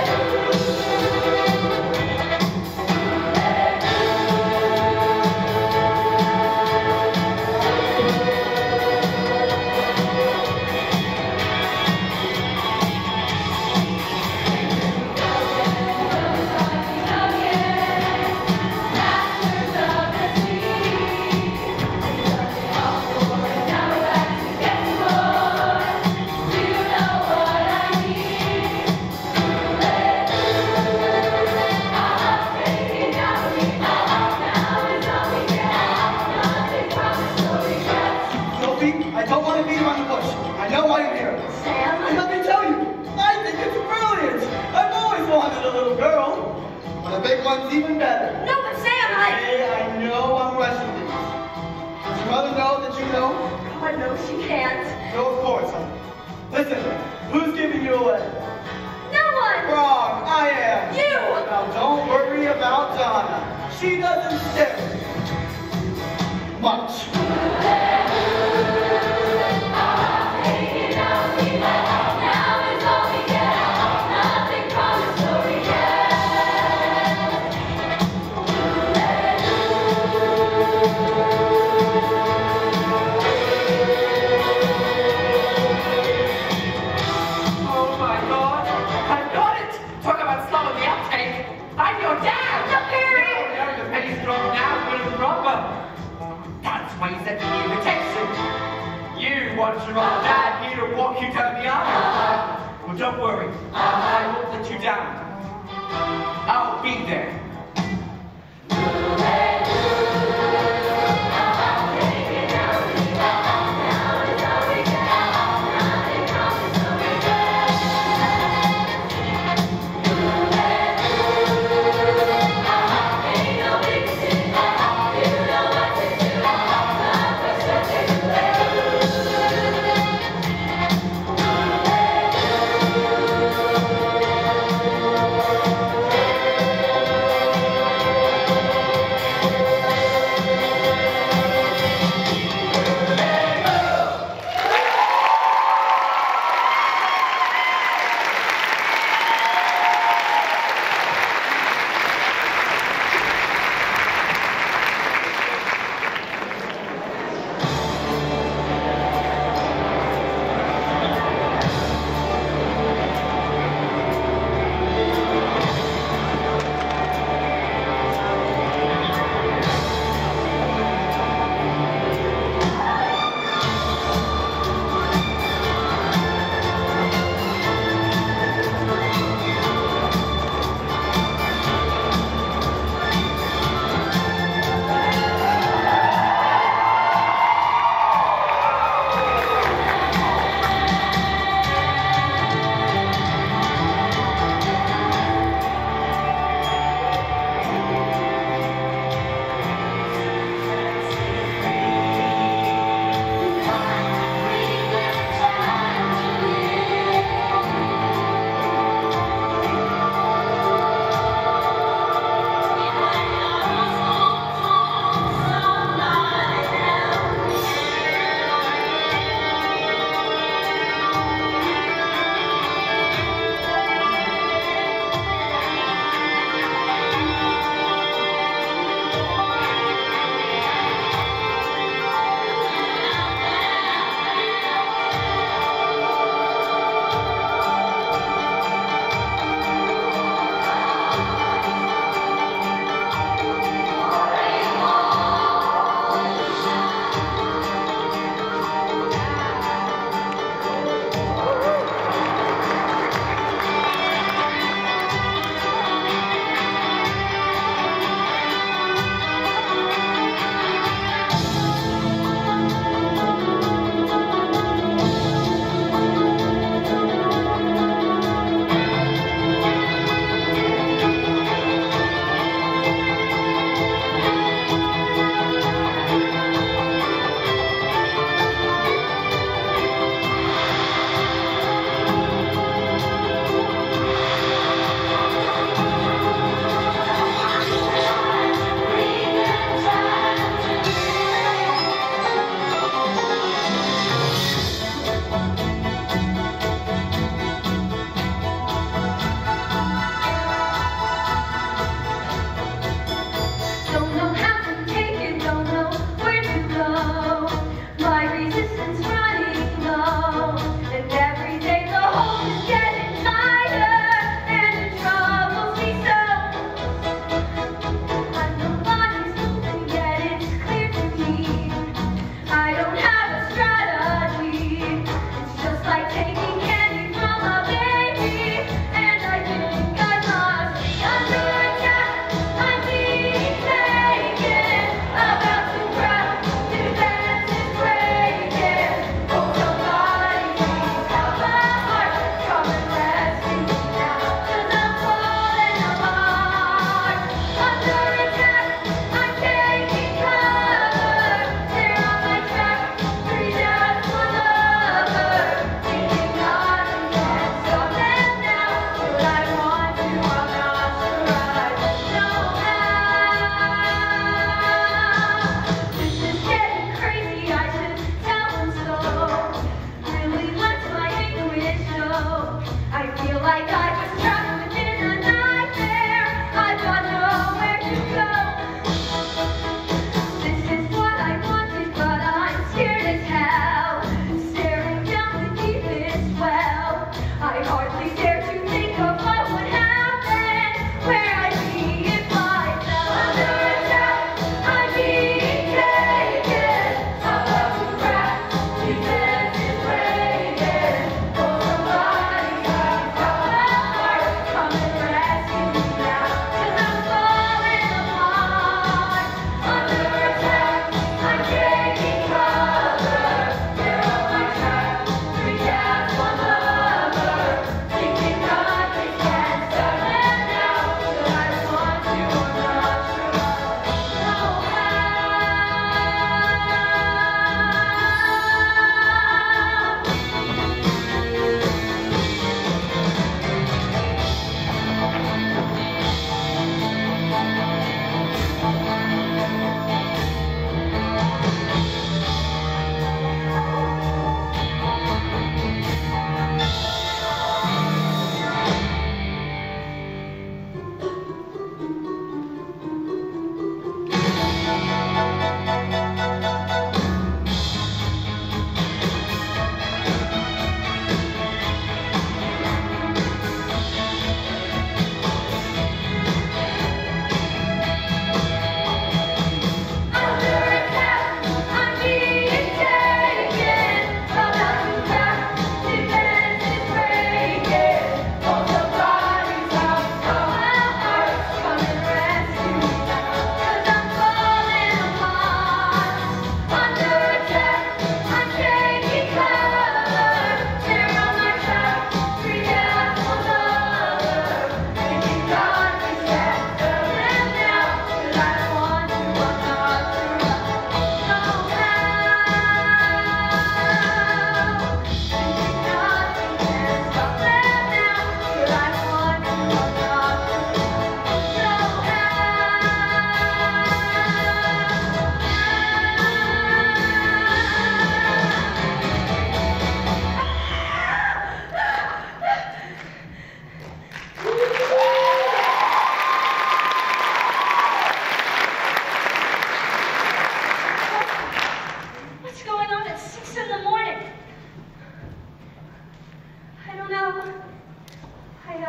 Sophie, I don't want to beat around the bush. I know why you're here. And Sam? let me tell you, I think it's brilliant. I've always wanted a little girl. But a big one's even better. No, but Sam, Hey, I know I'm rushing things. Does your mother know that you know? God knows she can't. No, of course, honey. Listen, who's giving you away? No one! Wrong, I am. You! Now don't worry about Donna. She doesn't stare much. Now is all we get. Nothing promised, no Oh my God! I've got it! Talk about slowing the uptake! I'm your dad! No, Harry! No, the penny's dropped now, good and proper. That's why you sent me the invitation. You want your old dad here to walk you down the aisle. Well, don't worry. I won't let you down. I'll be there.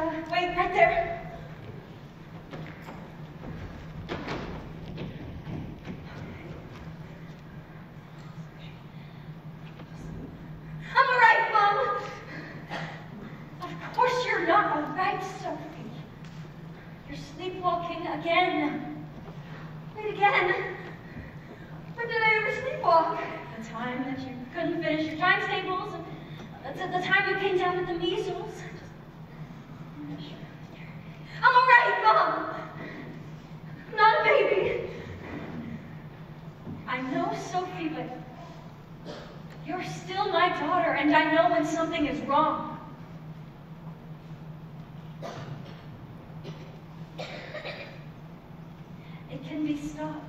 Wait, right there. I'm all right, Mom. Of course you're not all right, Sophie. You're sleepwalking again. Wait, again? When did I ever sleepwalk? The time that you couldn't finish your timetables, and the time you came down with the measles. I'm all right, Mom. I'm not a baby. I know, Sophie, but you're still my daughter, and I know when something is wrong. It can be stopped.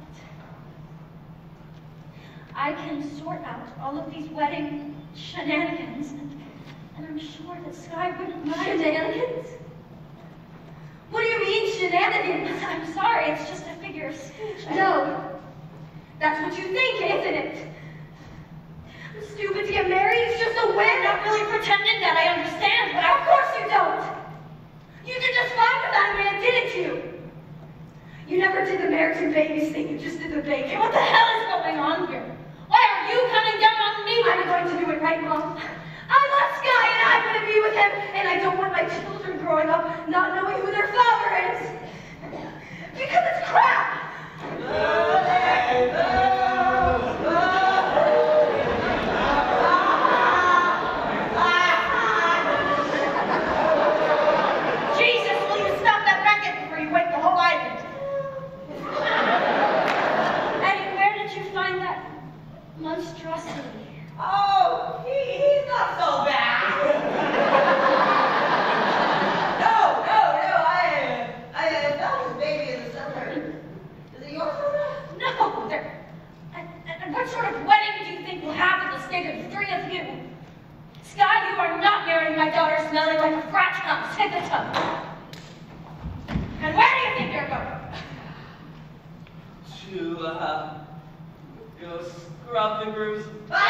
I can sort out all of these wedding shenanigans, and I'm sure that Sky wouldn't mind. Shenanigans? What do you mean, shenanigans? I'm sorry, it's just a figure of speech. No. That's what you think, isn't it? I'm stupid to get married, it's just a whim. I'm not really pretending that I understand, but of course you don't. You did just fine without me, and didn't you? You never did the American babies thing, you just did the bacon. What the hell is going on here? Why are you coming down on me? I'm going to do it right, Mom. I love Sky and I'm going to be with him, and I don't want my children growing up not knowing who their father is. Because it's crap! Jesus, will you stop that racket before you wake the whole island? Eddie, where did you find that monstrosity? Oh, he's not so bad. No, I found his baby in the cellar. Is it yours, Rhoda? No, there. And what sort of wedding do you think we'll have with the state of the three of you? Sky, you are not marrying my daughter smelling like a frat house. Hit the tub. And where do you think you're going? To, go scrub the grooves.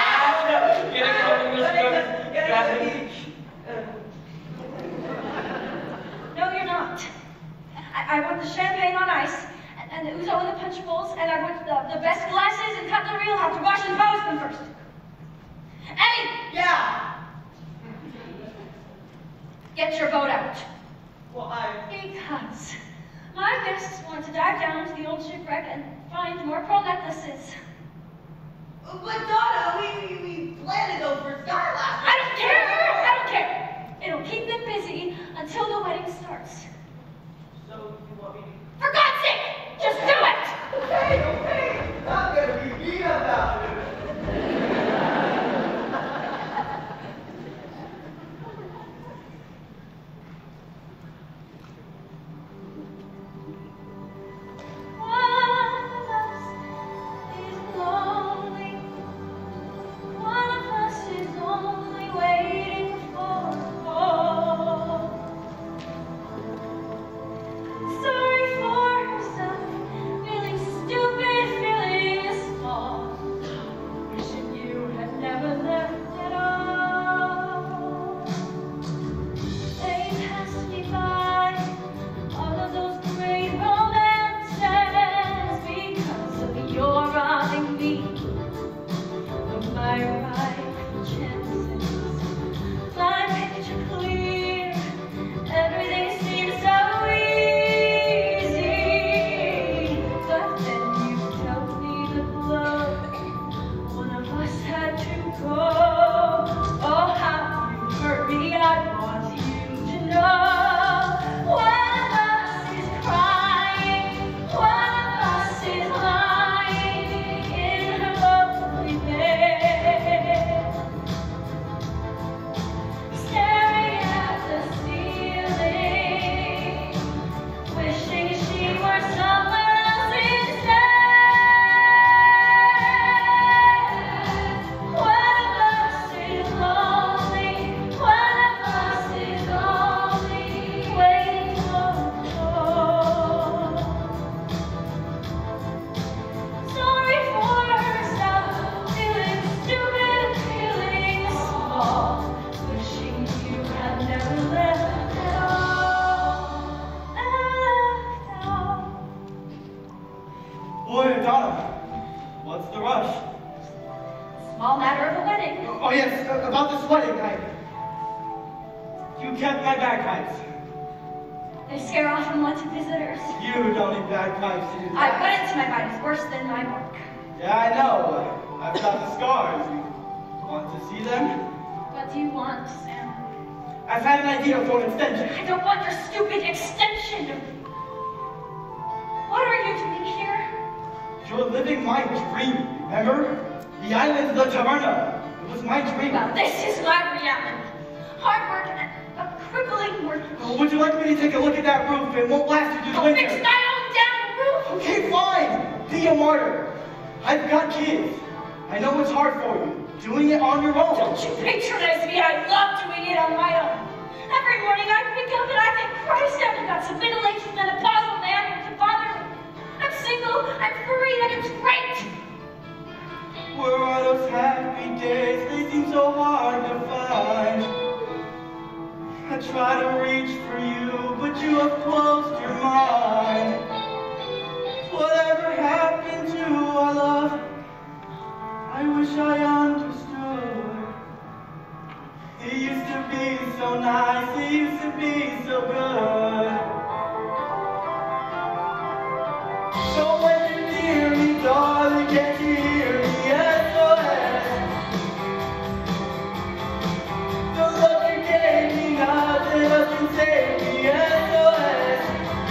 No, you're not. I want the champagne on ice, and the ouzo in the punch bowls, and I want the best glasses and cutlery. You'll have to wash and pose them first. Eddie! Yeah. Get your boat out. Well, Because my guests want to dive down to the old shipwreck and find more pearl necklaces. But Donna, we planned those for Sky last I don't care! I don't care! It'll keep them busy until the wedding starts. So you want me to? For God's sake, just do it! Okay. I'm gonna be mean about it. One of us is lonely. One of us is only waiting for a call. Sorry for my bagpipes. They scare off unwanted visitors. You don't need bagpipes to do I that. put it to my bite. It's worse than my mark. Yeah, I know. I've got the scars. You want to see them? What do you want, Sam? I've had an idea for an extension. I don't want your stupid extension. What are you doing here? You're living my dream, remember? The island of the Taverna. It was my dream. Well, this is my reality. Hard work and a crippling work. Oh, would you like me to take a look at that roof? It won't last you through the I'll winter. fix my own damn roof. Okay, fine. Be a martyr. I've got kids. I know it's hard for you. Doing it on your own. Don't you patronize me. I love doing it on my own. Every morning I wake up and I think, Christ, I've got some ventilation and a puzzle man here to bother me. I'm single, I'm free, and it's great. Where are those happy days? They seem so hard to find. I try to reach for you, but you have closed your mind. Whatever happened to our love? I wish I understood. It used to be so nice, it used to be so good. So when you hear me, darling, can't you hear me? SOS. The love you gave me, nothing else can save me. SOS.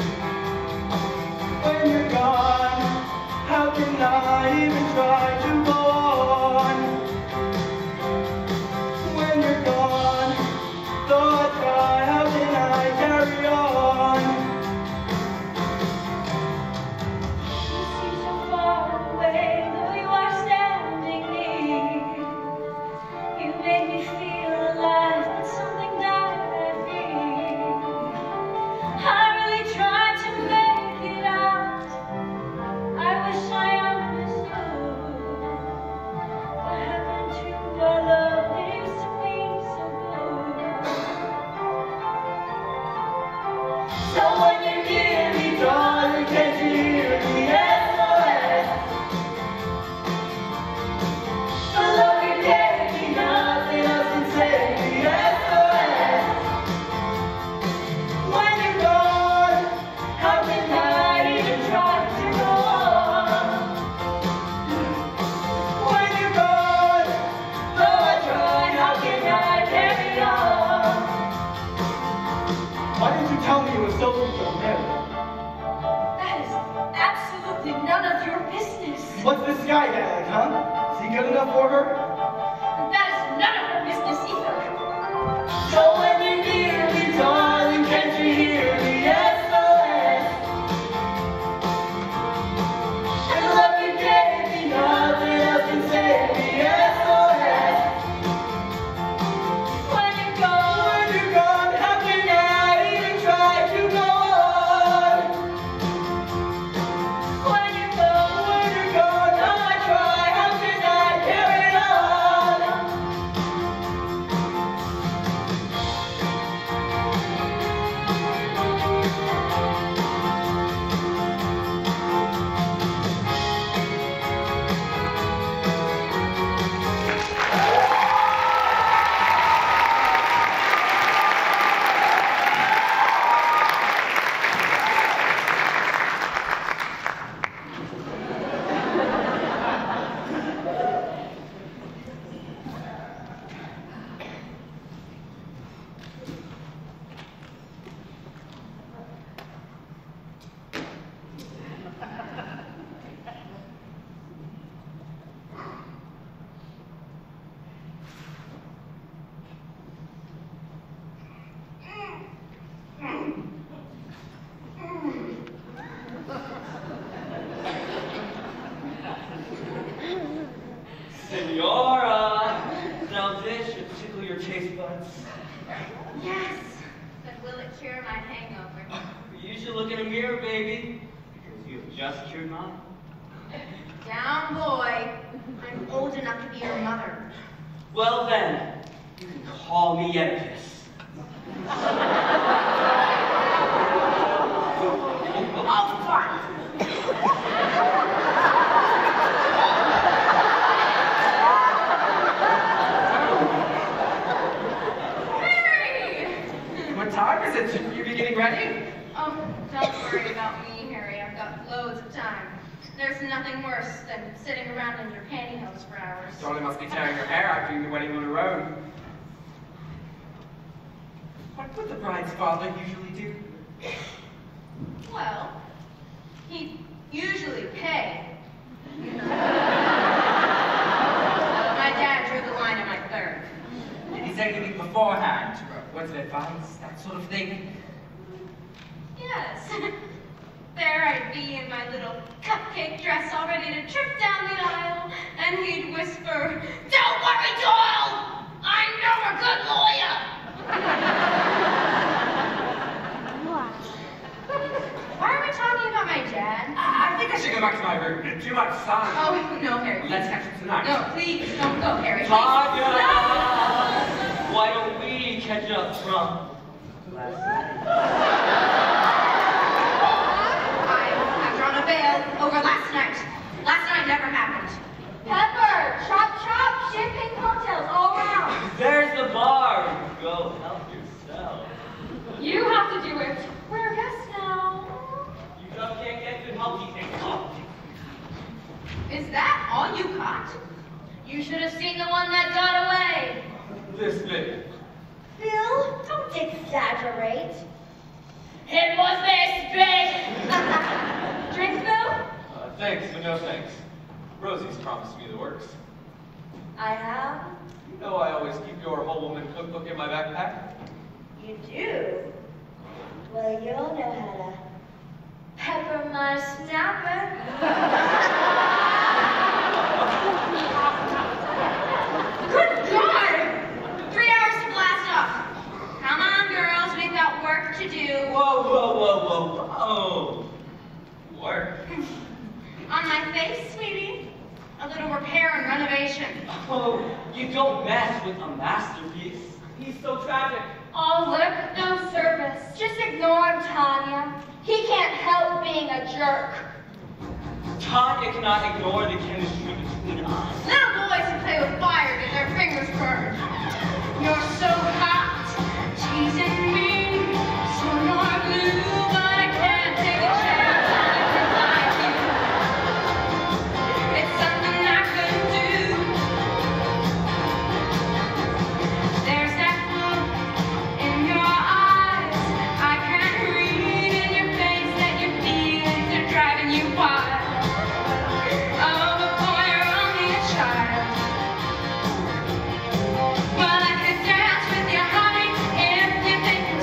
When you're gone, how can I even try to go on? When you're gone, though I try, how can I carry on? You seem so far away, though you are standing near. You make me feel alive, but something died I feel. I really tried to make it out. I wish I understood what happened to our love. It used to be so good. So when you hear me, darling, can't you hear me? SOS. The love you gave me, nothing else can save me. SOS. When you're gone, how can I even try to go on? When you're gone, though I try, how can I carry on? Why didn't you tell me you were so married? That is absolutely none of your business. What's this guy guy like, huh? Is he good enough for her? That is none of your business either. So when you hear me, darling, can't you hear me? SOS. And the love you gave me, nothing else can save me. SOS. When you're gone, how can I even try to go on? When you're gone, though I try, how can I carry on? Senora, now this should tickle your taste buds. Yes. But will it cure my hangover? You should look in a mirror, baby, because you have just cured mine. Down, boy. I'm old enough to be your mother. Well then, you can call me ERHS. Oh, fine. Mary! What Oh, don't worry about me, Harry. I've got loads of time. There's nothing worse than sitting around in your pantyhose for hours. Dolly must be tearing her hair out doing the wedding on her own. What would the bride's father usually do? Well, he usually pay. My dad drew the line at my third. Did he say anything beforehand? Words of advice, that sort of thing? Yes. There I'd be in my little cupcake dress all ready to trip down the aisle, and he'd whisper, "Don't worry, Doyle! I know a good lawyer!" Why are we talking about my dad? I think I should go back to my room. Too much sun. Oh, no, Harry. Let's catch up tonight. No, please, don't go, Harry. Tanya! No! Why don't we catch up from last night? I've drawn a veil over last night. Last night never happened. Pepper, chop chop, champagne cocktails all around. There's the bar. Go help yourself. You have to do it. We're guests now. You just can't get good help these things. Is that all you caught? You should have seen the one that got away. This big. Bill, don't exaggerate. It was this big. Drink, Bill? Thanks, but no thanks. Rosie's promised me the works. I have. You know I always keep your whole woman cookbook in my backpack. You do? Well, you'll know how to pepper my snapper. Good God! 3 hours to blast off. Come on, girls, we've got work to do. Whoa, whoa, whoa, whoa, whoa. Work. On my face, sweetie. A little repair and renovation. Oh, you don't mess with a masterpiece. He's so tragic. All lip, no service. Just ignore him, Tanya. He can't help being a jerk. Tanya cannot ignore the chemistry between us. Little boys who play with fire get their fingers burned. You're so hot, teasing me. So you're blue, but I can't take a chance on you. It's something I could do. There's that look in your eyes. I can read in your face that your feelings are driving you wild. Oh, boy, you're only a child. Well, I could dance with you, honey, if you think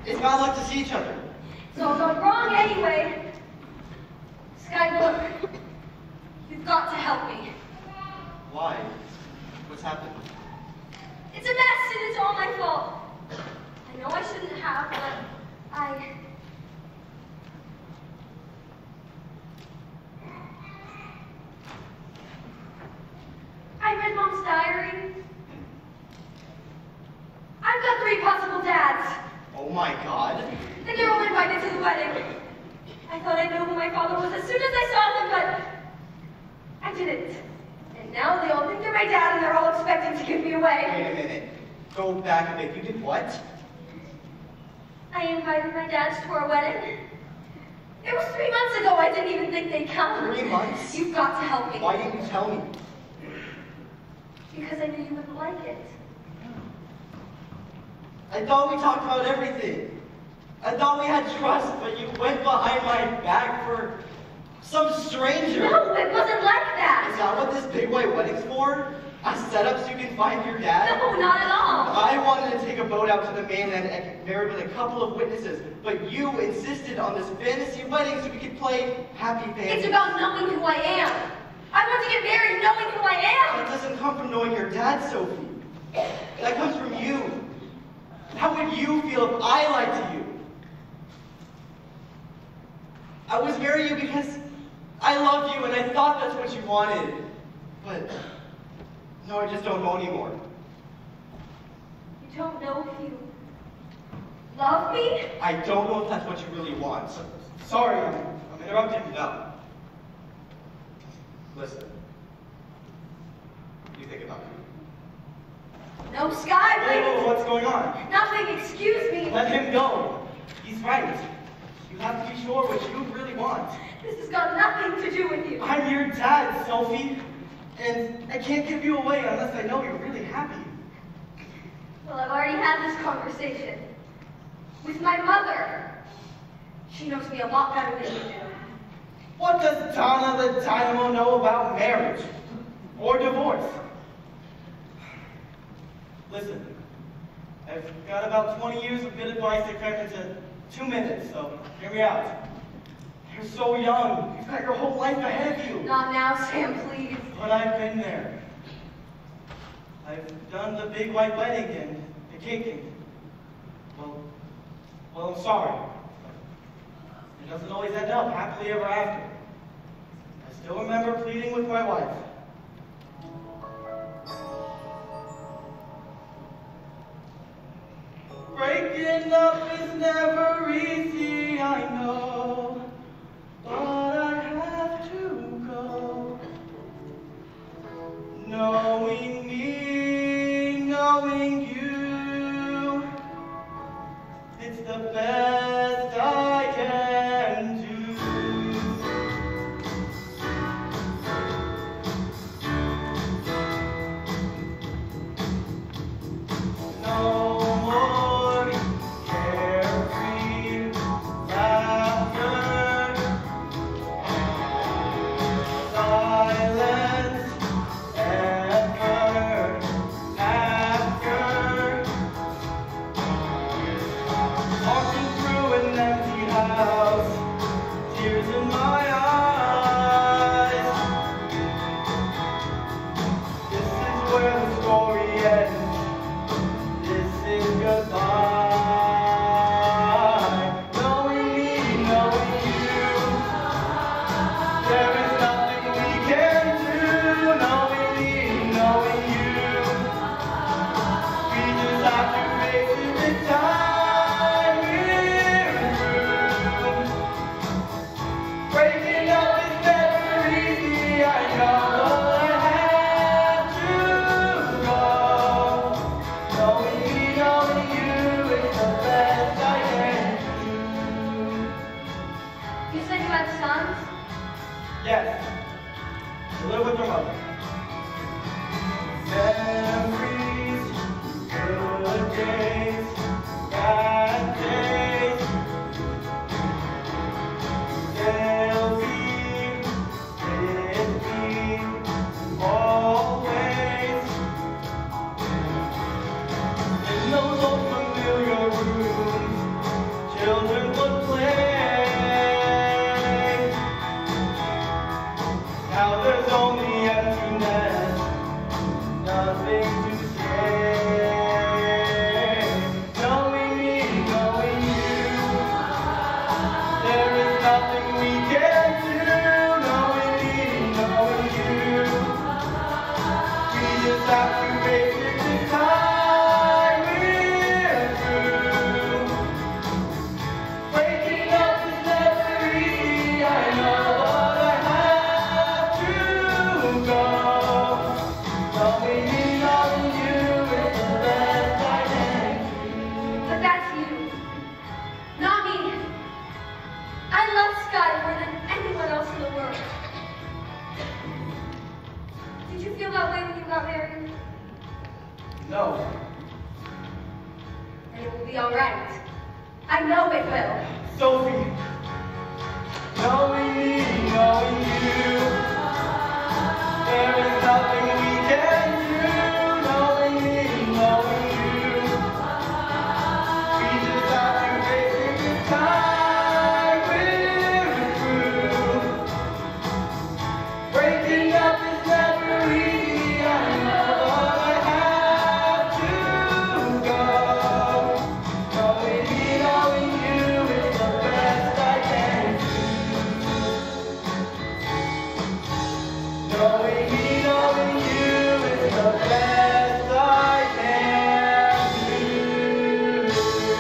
It's bad luck to see each other. It's all gone wrong anyway. Sky, look. You've got to help me. Why? What's happened? It's a mess and it's all my fault. I know I shouldn't have, but I read Mom's diary. I've got 3 possible dads. Oh my God. And they're all invited to the wedding. I thought I knew who my father was as soon as I saw him, but I didn't. And now they all think they're my dad and they're all expecting to give me away. Wait a minute. Go back a bit. You did what? I invited my dads to our wedding. It was 3 months ago. I didn't even think they'd come. 3 months? You've got to help me. Why didn't you tell me? Because I knew you wouldn't like it. I thought we talked about everything. I thought we had trust, but you went behind my back for some stranger. No, it wasn't like Is that. that what this big white wedding's for? A setup so you can find your dad? No, not at all. I wanted to take a boat out to the mainland and get married with a couple of witnesses, but you insisted on this fantasy wedding so we could play happy family. It's about knowing who I am. I want to get married knowing who I am. That doesn't come from knowing your dad, Sophie. That comes from you. How would you feel if I lied to you? I was marrying you because I love you and I thought that's what you wanted. But no, I just don't know anymore. You don't know if you love me? I don't know if that's what you really want. Sorry, I'm interrupting you now. Listen. You think about it. No, Sky, wait. Whoa, what's going on? Nothing, excuse me. Let him go. He's right. You have to be sure what you really want. This has got nothing to do with you. I'm your dad, Sophie. And I can't give you away unless I know you're really happy. Well, I've already had this conversation with my mother. She knows me a lot better than you do. What does Donna the Dynamo know about marriage? Or divorce? Listen, I've got about 20 years of good advice to cram into 2 minutes, so hear me out. You're so young. You've got your whole life ahead of you. Not now, Sam, please. But I've been there. I've done the big white wedding and the cake and, well, I'm sorry. It doesn't always end up happily ever after. I still remember pleading with my wife. Breaking up is never easy, I know, but I have to go. Knowing me, knowing you, it's the best I can do. No more carefree laughter, silence ever after. Walking through an empty house, tears in my eyes. This is where the story ends. This is goodbye. Knowing me, knowing you, there is nothing we can do. Knowing me, knowing you, we just have to face it this time we're through. Breaking up is never easy, I know, but I have to go. Knowing me, knowing you, it's the best I can do. You said you had sons? Yes. To live with your mother. Memories, good days, bad days. They'll be with me always. In those old familiar rooms, I love Scotty more than anyone else in the world. Did you feel that way when you got married? No. And it will be all right. I know it will. Sophie, knowing me, knowing you, there is nothing we can do. Knowing me, knowing you, we just have to face it this time. We're through. Breaking up is never easy. I know I have to go. Knowing me, knowing you is the best I can do. Knowing me, knowing you is the best I can do.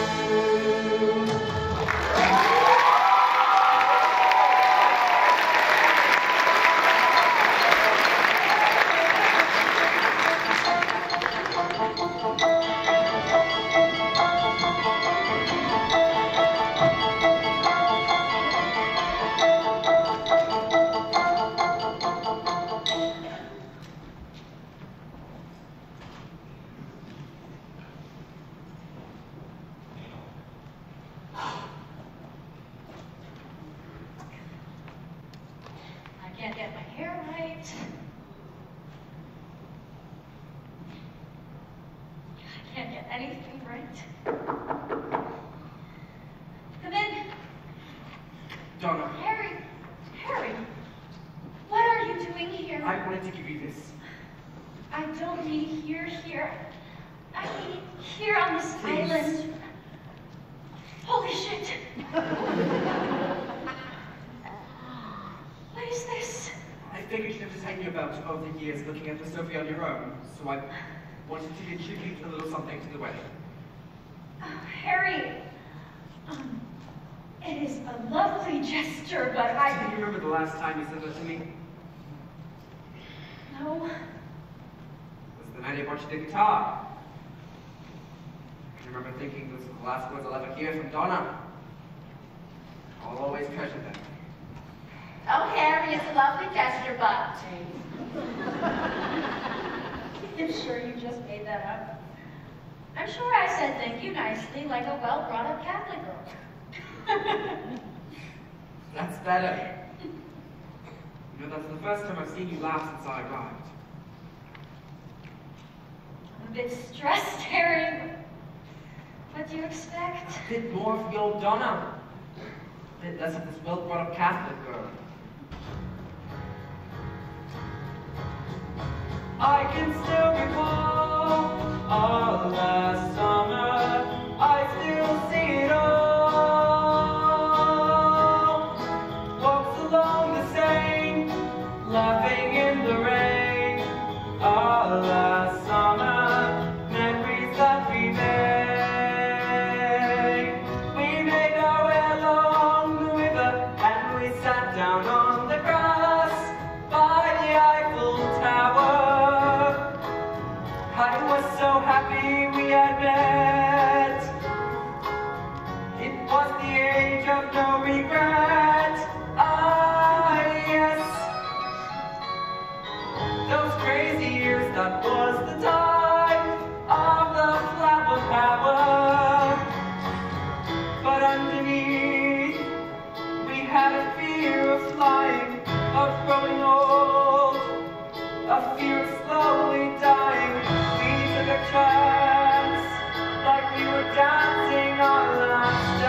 I can't get my hair right. I can't get anything right. Come in. Donna, Harry. Harry. What are you doing here? I wanted to give you this. I don't need here. I need here on this Please. island. Holy shit. What is this? I figured you'd have to take you about over the years looking after Sophie on your own, so I wanted to contribute a little something to the wedding. Harry. It is a lovely gesture, but Do you remember the last time you said that to me? No. It was the night I brought you the guitar. I remember thinking those were the last words I'll ever hear from Donna. I'll always treasure them. Oh, Harry, it's a lovely gesture, but... I'm sure you just made that up. I'm sure I said thank you nicely, like a well-brought-up Catholic girl. That's better. You know, that's the first time I've seen you laugh since I arrived. I'm a bit stressed, Harry. What do you expect? A bit more of the old Donna. A bit less of this well-brought-up Catholic girl. I can still recall all last summer. I still see it all. Walks along the Seine, laughing in the rain. All last summer, memories that we made. We made our way along the river, and we sat down on the grass by the Eiffel Tower. I was so happy we had met. It was the age of no regret. Ah, yes. Those crazy years, that was the time of the flower power. But underneath, we had a fear of flying, of growing old, a fear of slowly dying. We took a chance, like we were dancing our last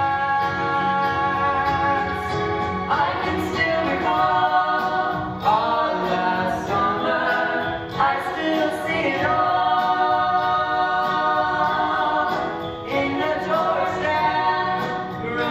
dance. I can still recall our last summer. I still see it all in the doorstep.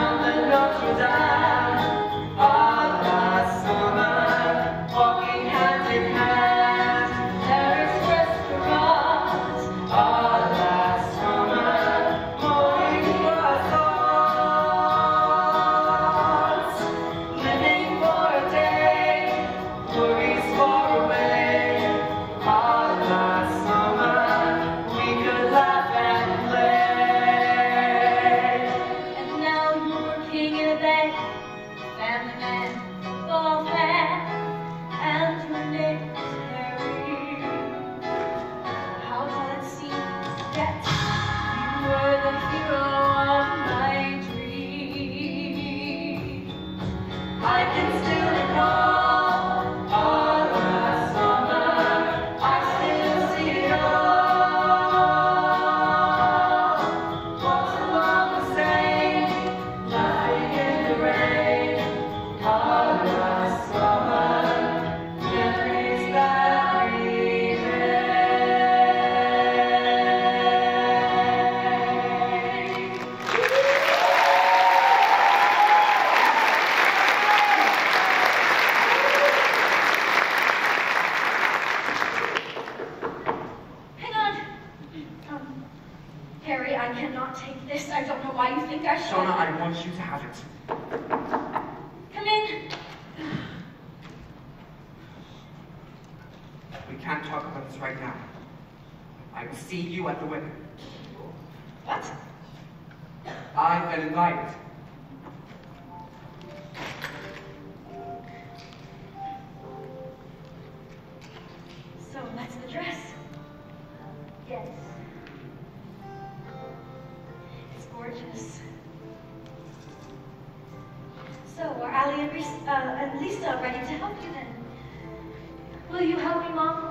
why you think I should. Donna, I want you to have it. Come in. We can't talk about this right now. I will see you at the wedding. What? I've been invited. So that's the dress. Yes. It's gorgeous. So are Ali and Lisa ready to help you then? Will you help me, Mom?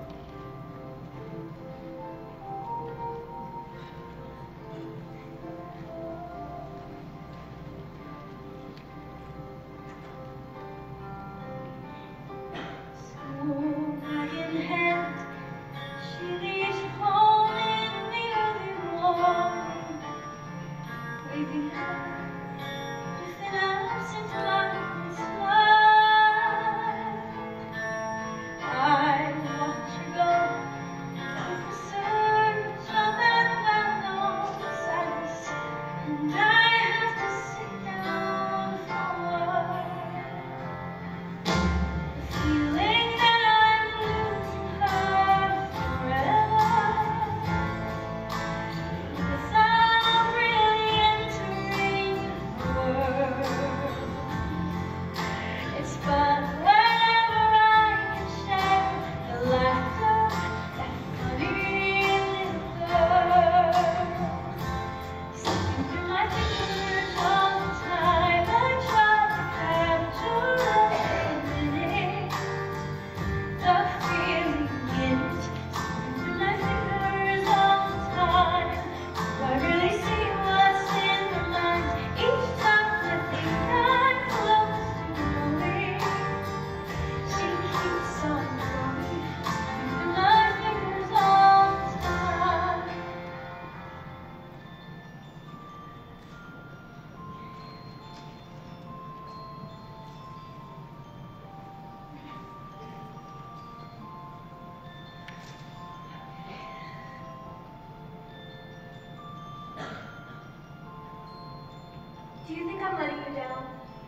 Do you think I'm letting you down?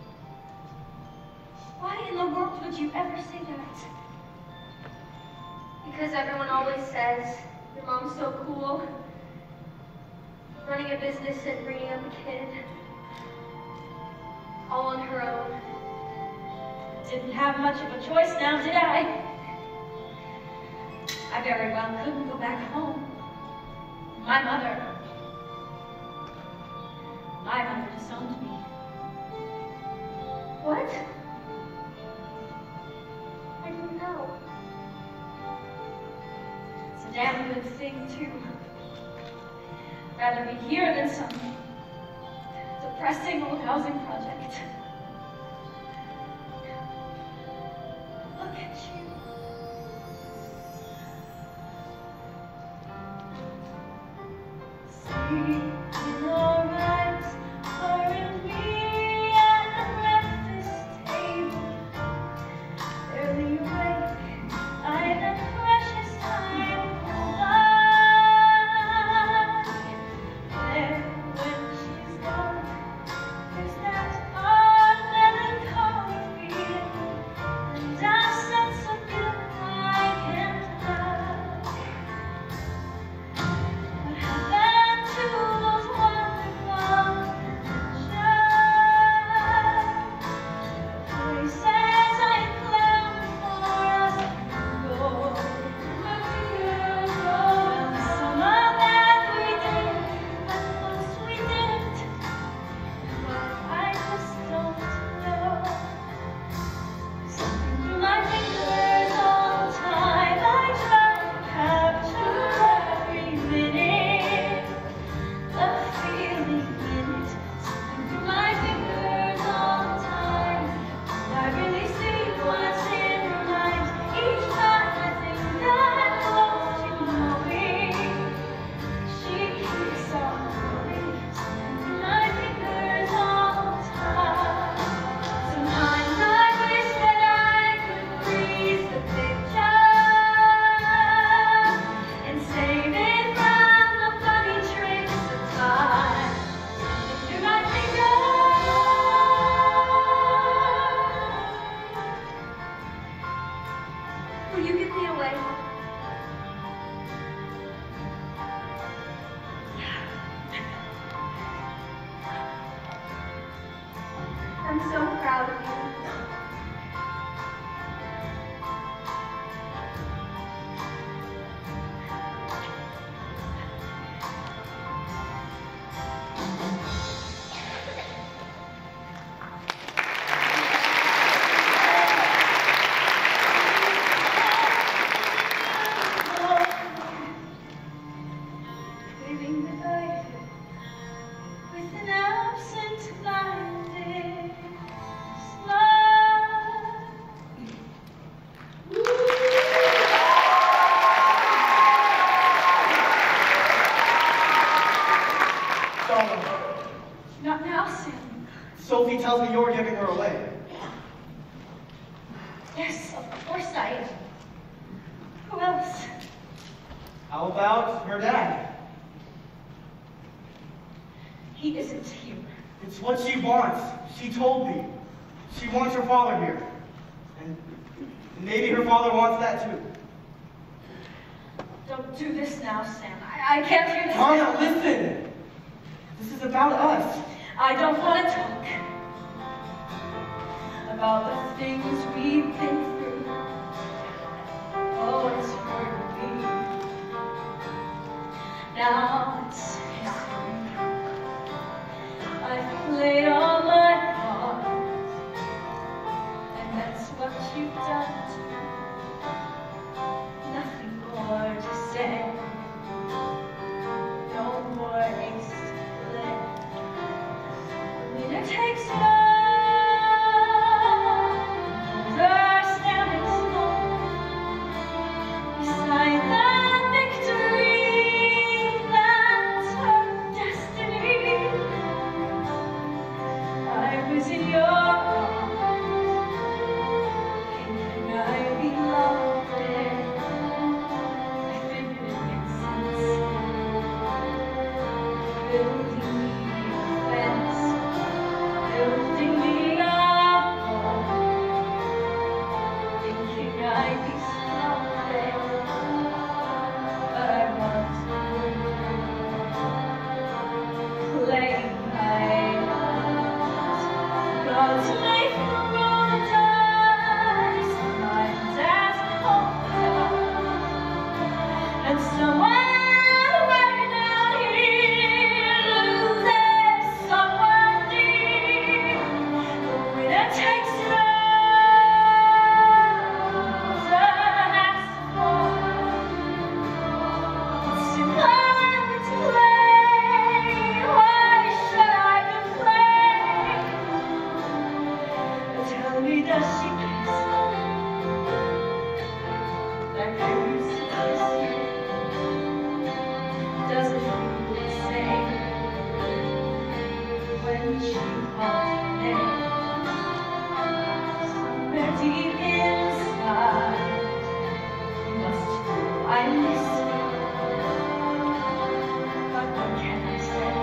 Why in the world would you ever say that? Because everyone always says your mom's so cool. Running a business and bringing up a kid. All on her own. Didn't have much of a choice now, did I? I very well couldn't go back home. My mother disowned me. What? I didn't know. It's a damn good thing, too. Rather be here than some depressing old housing project. Look at you. See in your eyes, or in me at the breakfast table. Barely awake, I the precious time go by. Then when she's gone, there's that part I'm so proud of you. Not now, Sam. Sophie tells me you're giving her away. Yes, of course I am. Who else? How about her dad? He isn't here. It's what she wants. She told me. She wants her father here. And maybe her father wants that too. Don't do this now, Sam. I can't hear this. Tanya, listen! This is about us. I don't want to talk about the things we've been through. Oh, it's hurt me. Now it's history. I've played all my cards, and that's what you've done too. Nothing more to say. No more ace to play. Winner takes it all. They're standing small beside the victory. That's her destiny. I was in your arms, thinking I belonged there. I figured it made sense. Building me a fence, building me a home, thinking I'd be something, but I was playing my God's life roll the dice, my dad's cold and someone way down here loses someone dear. The winner takes it all. Doesn't ask for. It's too hard to play. Why should I complain? Tell me, does she kiss like I used to kiss you? Does it feel the same when she calls your name? Somewhere deep inside, you must know I miss you. But what can I say?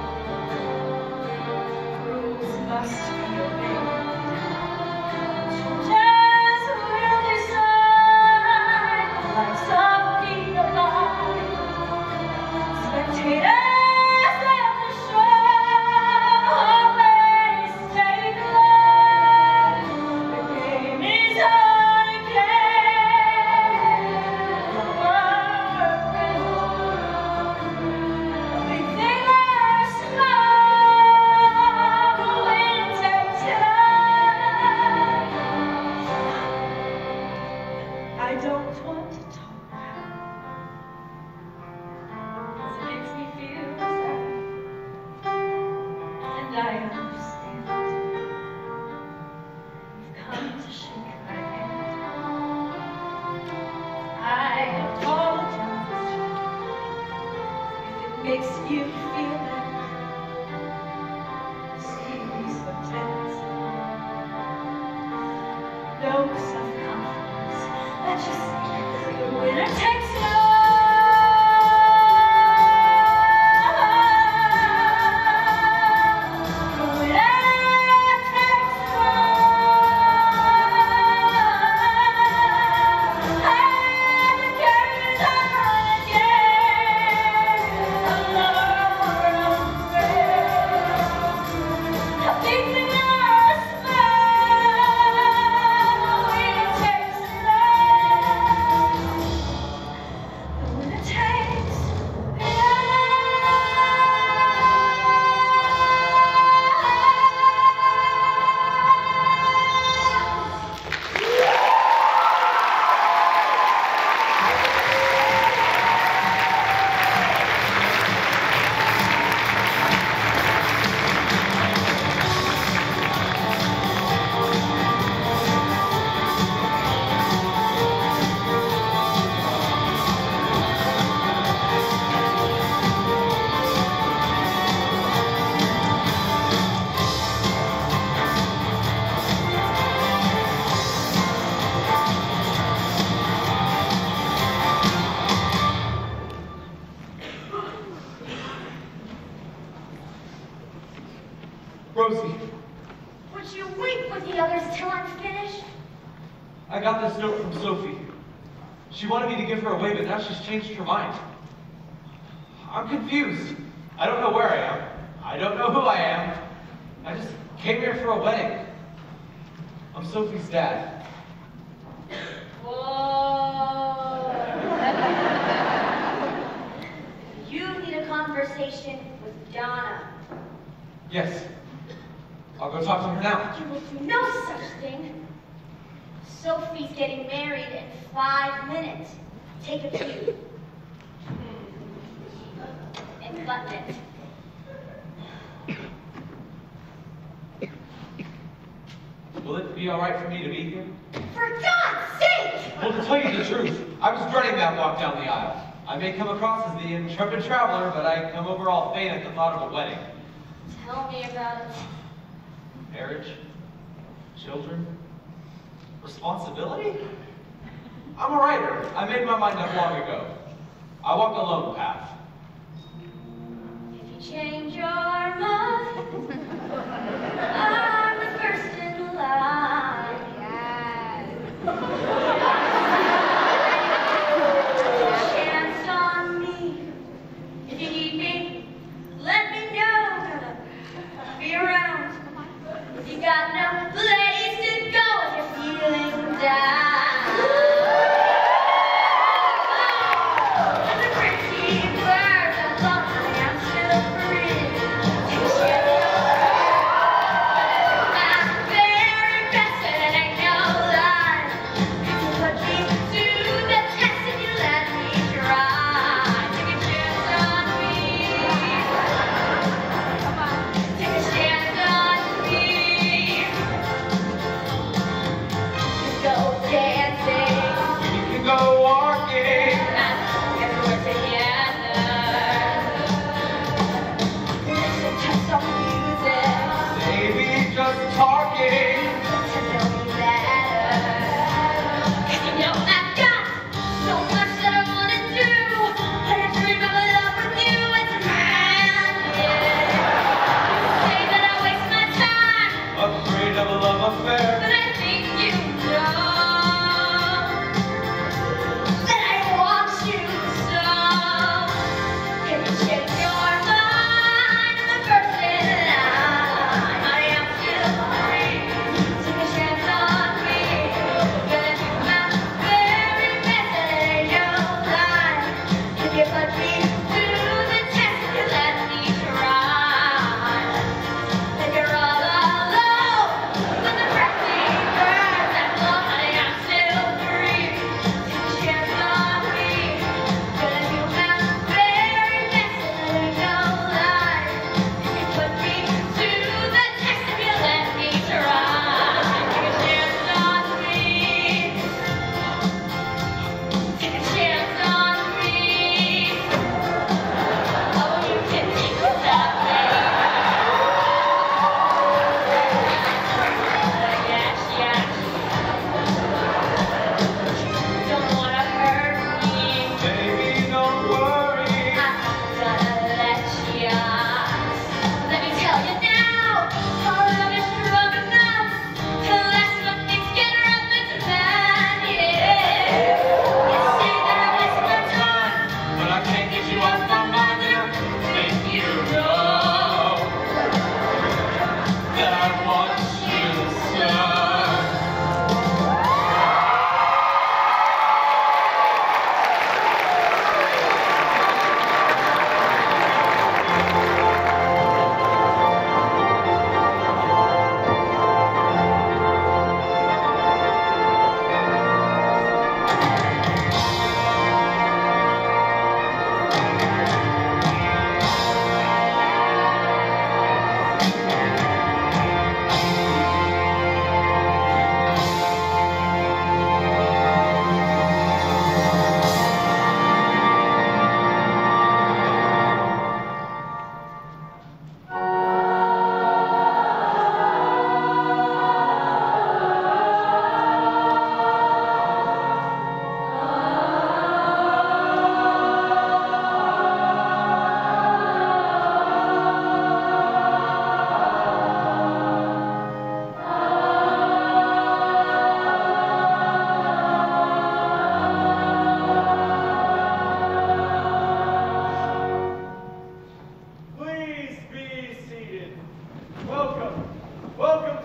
Rules must be obeyed. Just will decide the lives of being alive. Spectators at the show always stay alive. The game is on again. Big thing or small, the wind takes it all. I don't want to talk, 'cause it makes me feel sad, and I understand. You've come to shake my hand. I apologize if it makes you feel bad. See me so tense, no self-confidence. Let's just say the winner takes it all. The winner takes it all. And the game is on again. A lover Rosie, Would you wait with the others till I'm finished? I got this note from Sophie. She wanted me to give her away, but now she's changed her mind. I'm confused. I don't know where I am. I don't know who I am. I just came here for a wedding. I'm Sophie's dad. Whoa. You need a conversation with Donna. Yes. I'll go talk to her now. You will do no such thing. Sophie's getting married in 5 minutes. Take a cue. And button it. Will it be all right for me to be here? For God's sake! Well, to tell you the truth, I was dreading that walk down the aisle. I may come across as the intrepid traveler, but I come over all faint at the thought of a wedding. Tell me about it. Marriage? Children? Responsibility? I'm a writer. I made my mind up long ago. I walk a lone path. If you change your mind, I'm the first in line. Chance on me. If you need me, let me know. I'll be around. If you got no place to go, if you're feeling down. And the pretty birds are lovely, I'm still free. Take a chance.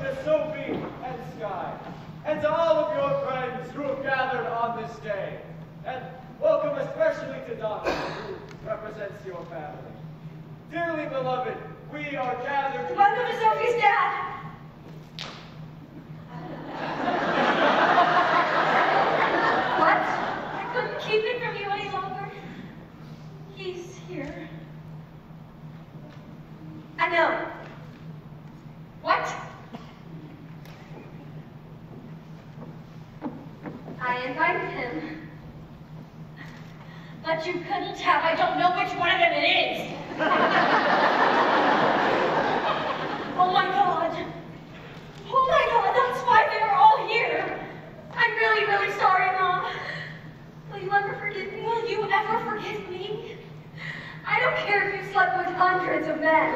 to Sophie and Sky, and to all of your friends who have gathered on this day. And welcome especially to Donna, who represents your family. Dearly beloved, we are gathered. Welcome to Sophie's dad. What? I couldn't keep it from you any longer. He's here. I know. What? I invited him. But you couldn't have. I don't know which one of them it is. Oh my God. Oh my God, that's why they're all here. I'm really, really sorry, Mom. Will you ever forgive me? Will you ever forgive me? I don't care if you slept with hundreds of men.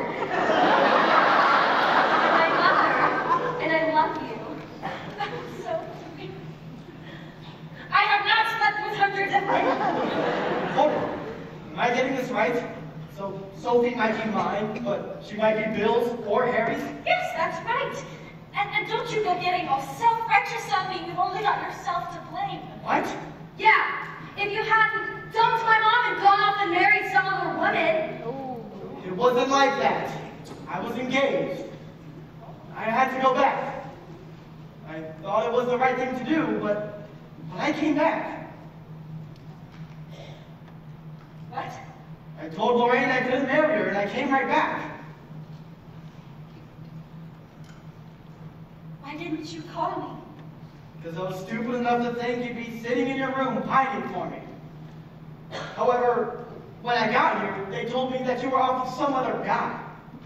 You're my mother, and I love you. That's so sweet. I have not slept with hundreds of men. Hold on. Am I getting this right? So Sophie might be mine, but she might be Bill's or Harry's? Yes, that's right. And don't you go getting all self-righteous on me. You've only got yourself to blame. What? Yeah, if you hadn't dumped my mom and gone off and married some other woman. It wasn't like that. I was engaged. I had to go back. I thought it was the right thing to do, but I came back. What? I told Lorraine I couldn't marry her, and I came right back. Why didn't you call me? Because I was stupid enough to think you'd be sitting in your room pining for me. However, when I got here, they told me that you were off with some other guy.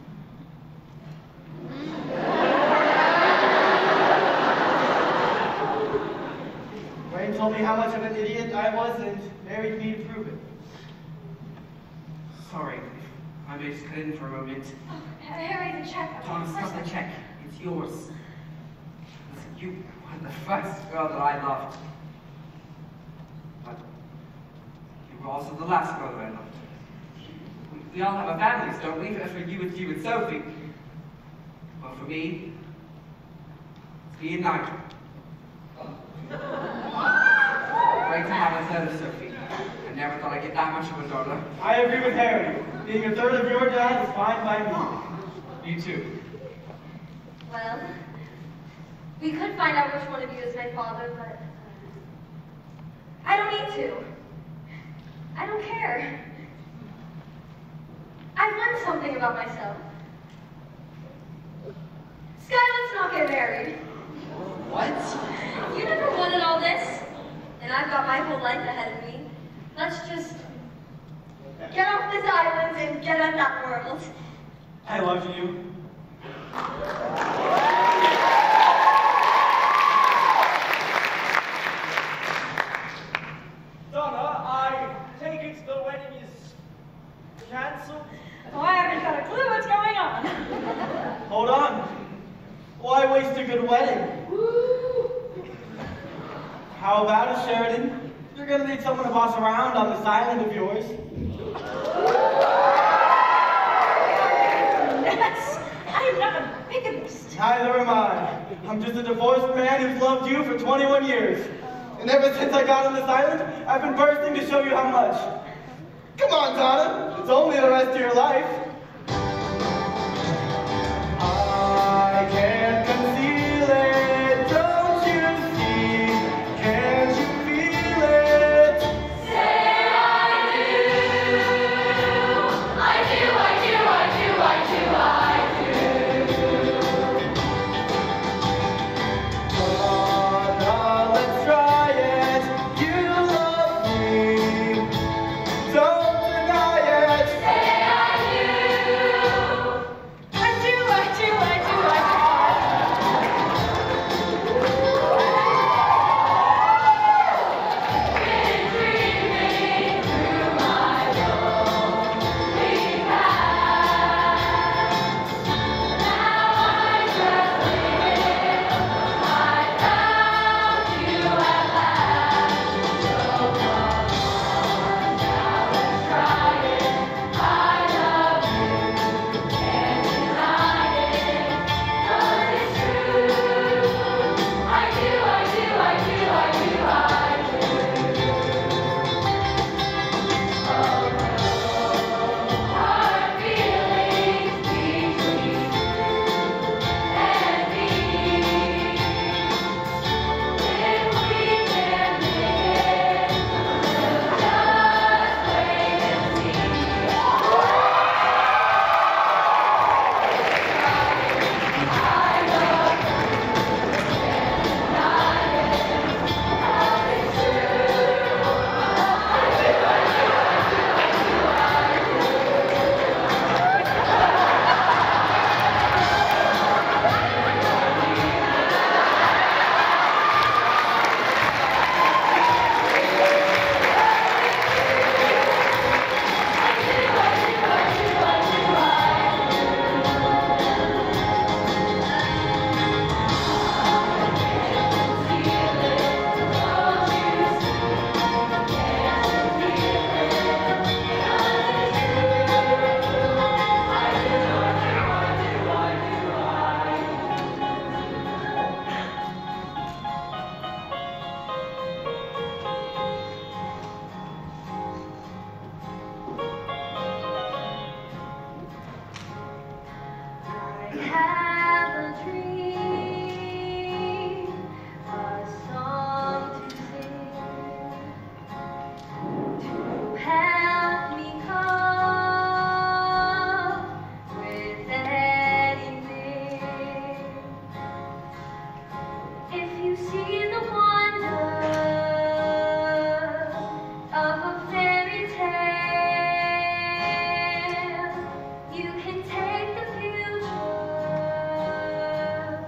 Lorraine told me how much of an idiot I was and married me to prove it. Sorry, I may just cut in for a moment. Oh, Harry, the check. Donna, stop the check. It's yours. Listen, you were the first girl that I loved. But you were also the last girl that I loved. We all have our families, don't we? For you, it's you and Sophie. But for me, it's me and Nigel. Great to have a third of Sophie. I never thought I'd get that much of a daughter. I agree with Harry. Being a third of your dad is fine by me. You too. Well, we could find out which one of you is my father, but I don't need to. I don't care. I've learned something about myself. Sky, let's not get married. What? You never wanted all this, and I've got my whole life ahead of me. Let's just get off this island and get out that world. I love you. Donna, I take it the wedding is cancelled? Oh, I haven't got a clue what's going on. Hold on. Why waste a good wedding? Woo! How about it, Sheridan? You're gonna need someone to boss around on this island of yours. Nuts! I'm not a bigamist. Neither am I. I'm just a divorced man who's loved you for 21 years. And ever since I got on this island, I've been bursting to show you how much. Come on, Donna. It's only the rest of your life. I can't conceal it. Don't you see? Can't you feel it? Say I do. I do, I do, I do, I do, I Donna, let's try it. You love me. Don't deny it. say I do. dream, a song to sing, to help me cope with anything. If you see the wonder of a fairy tale, you can take the future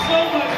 so much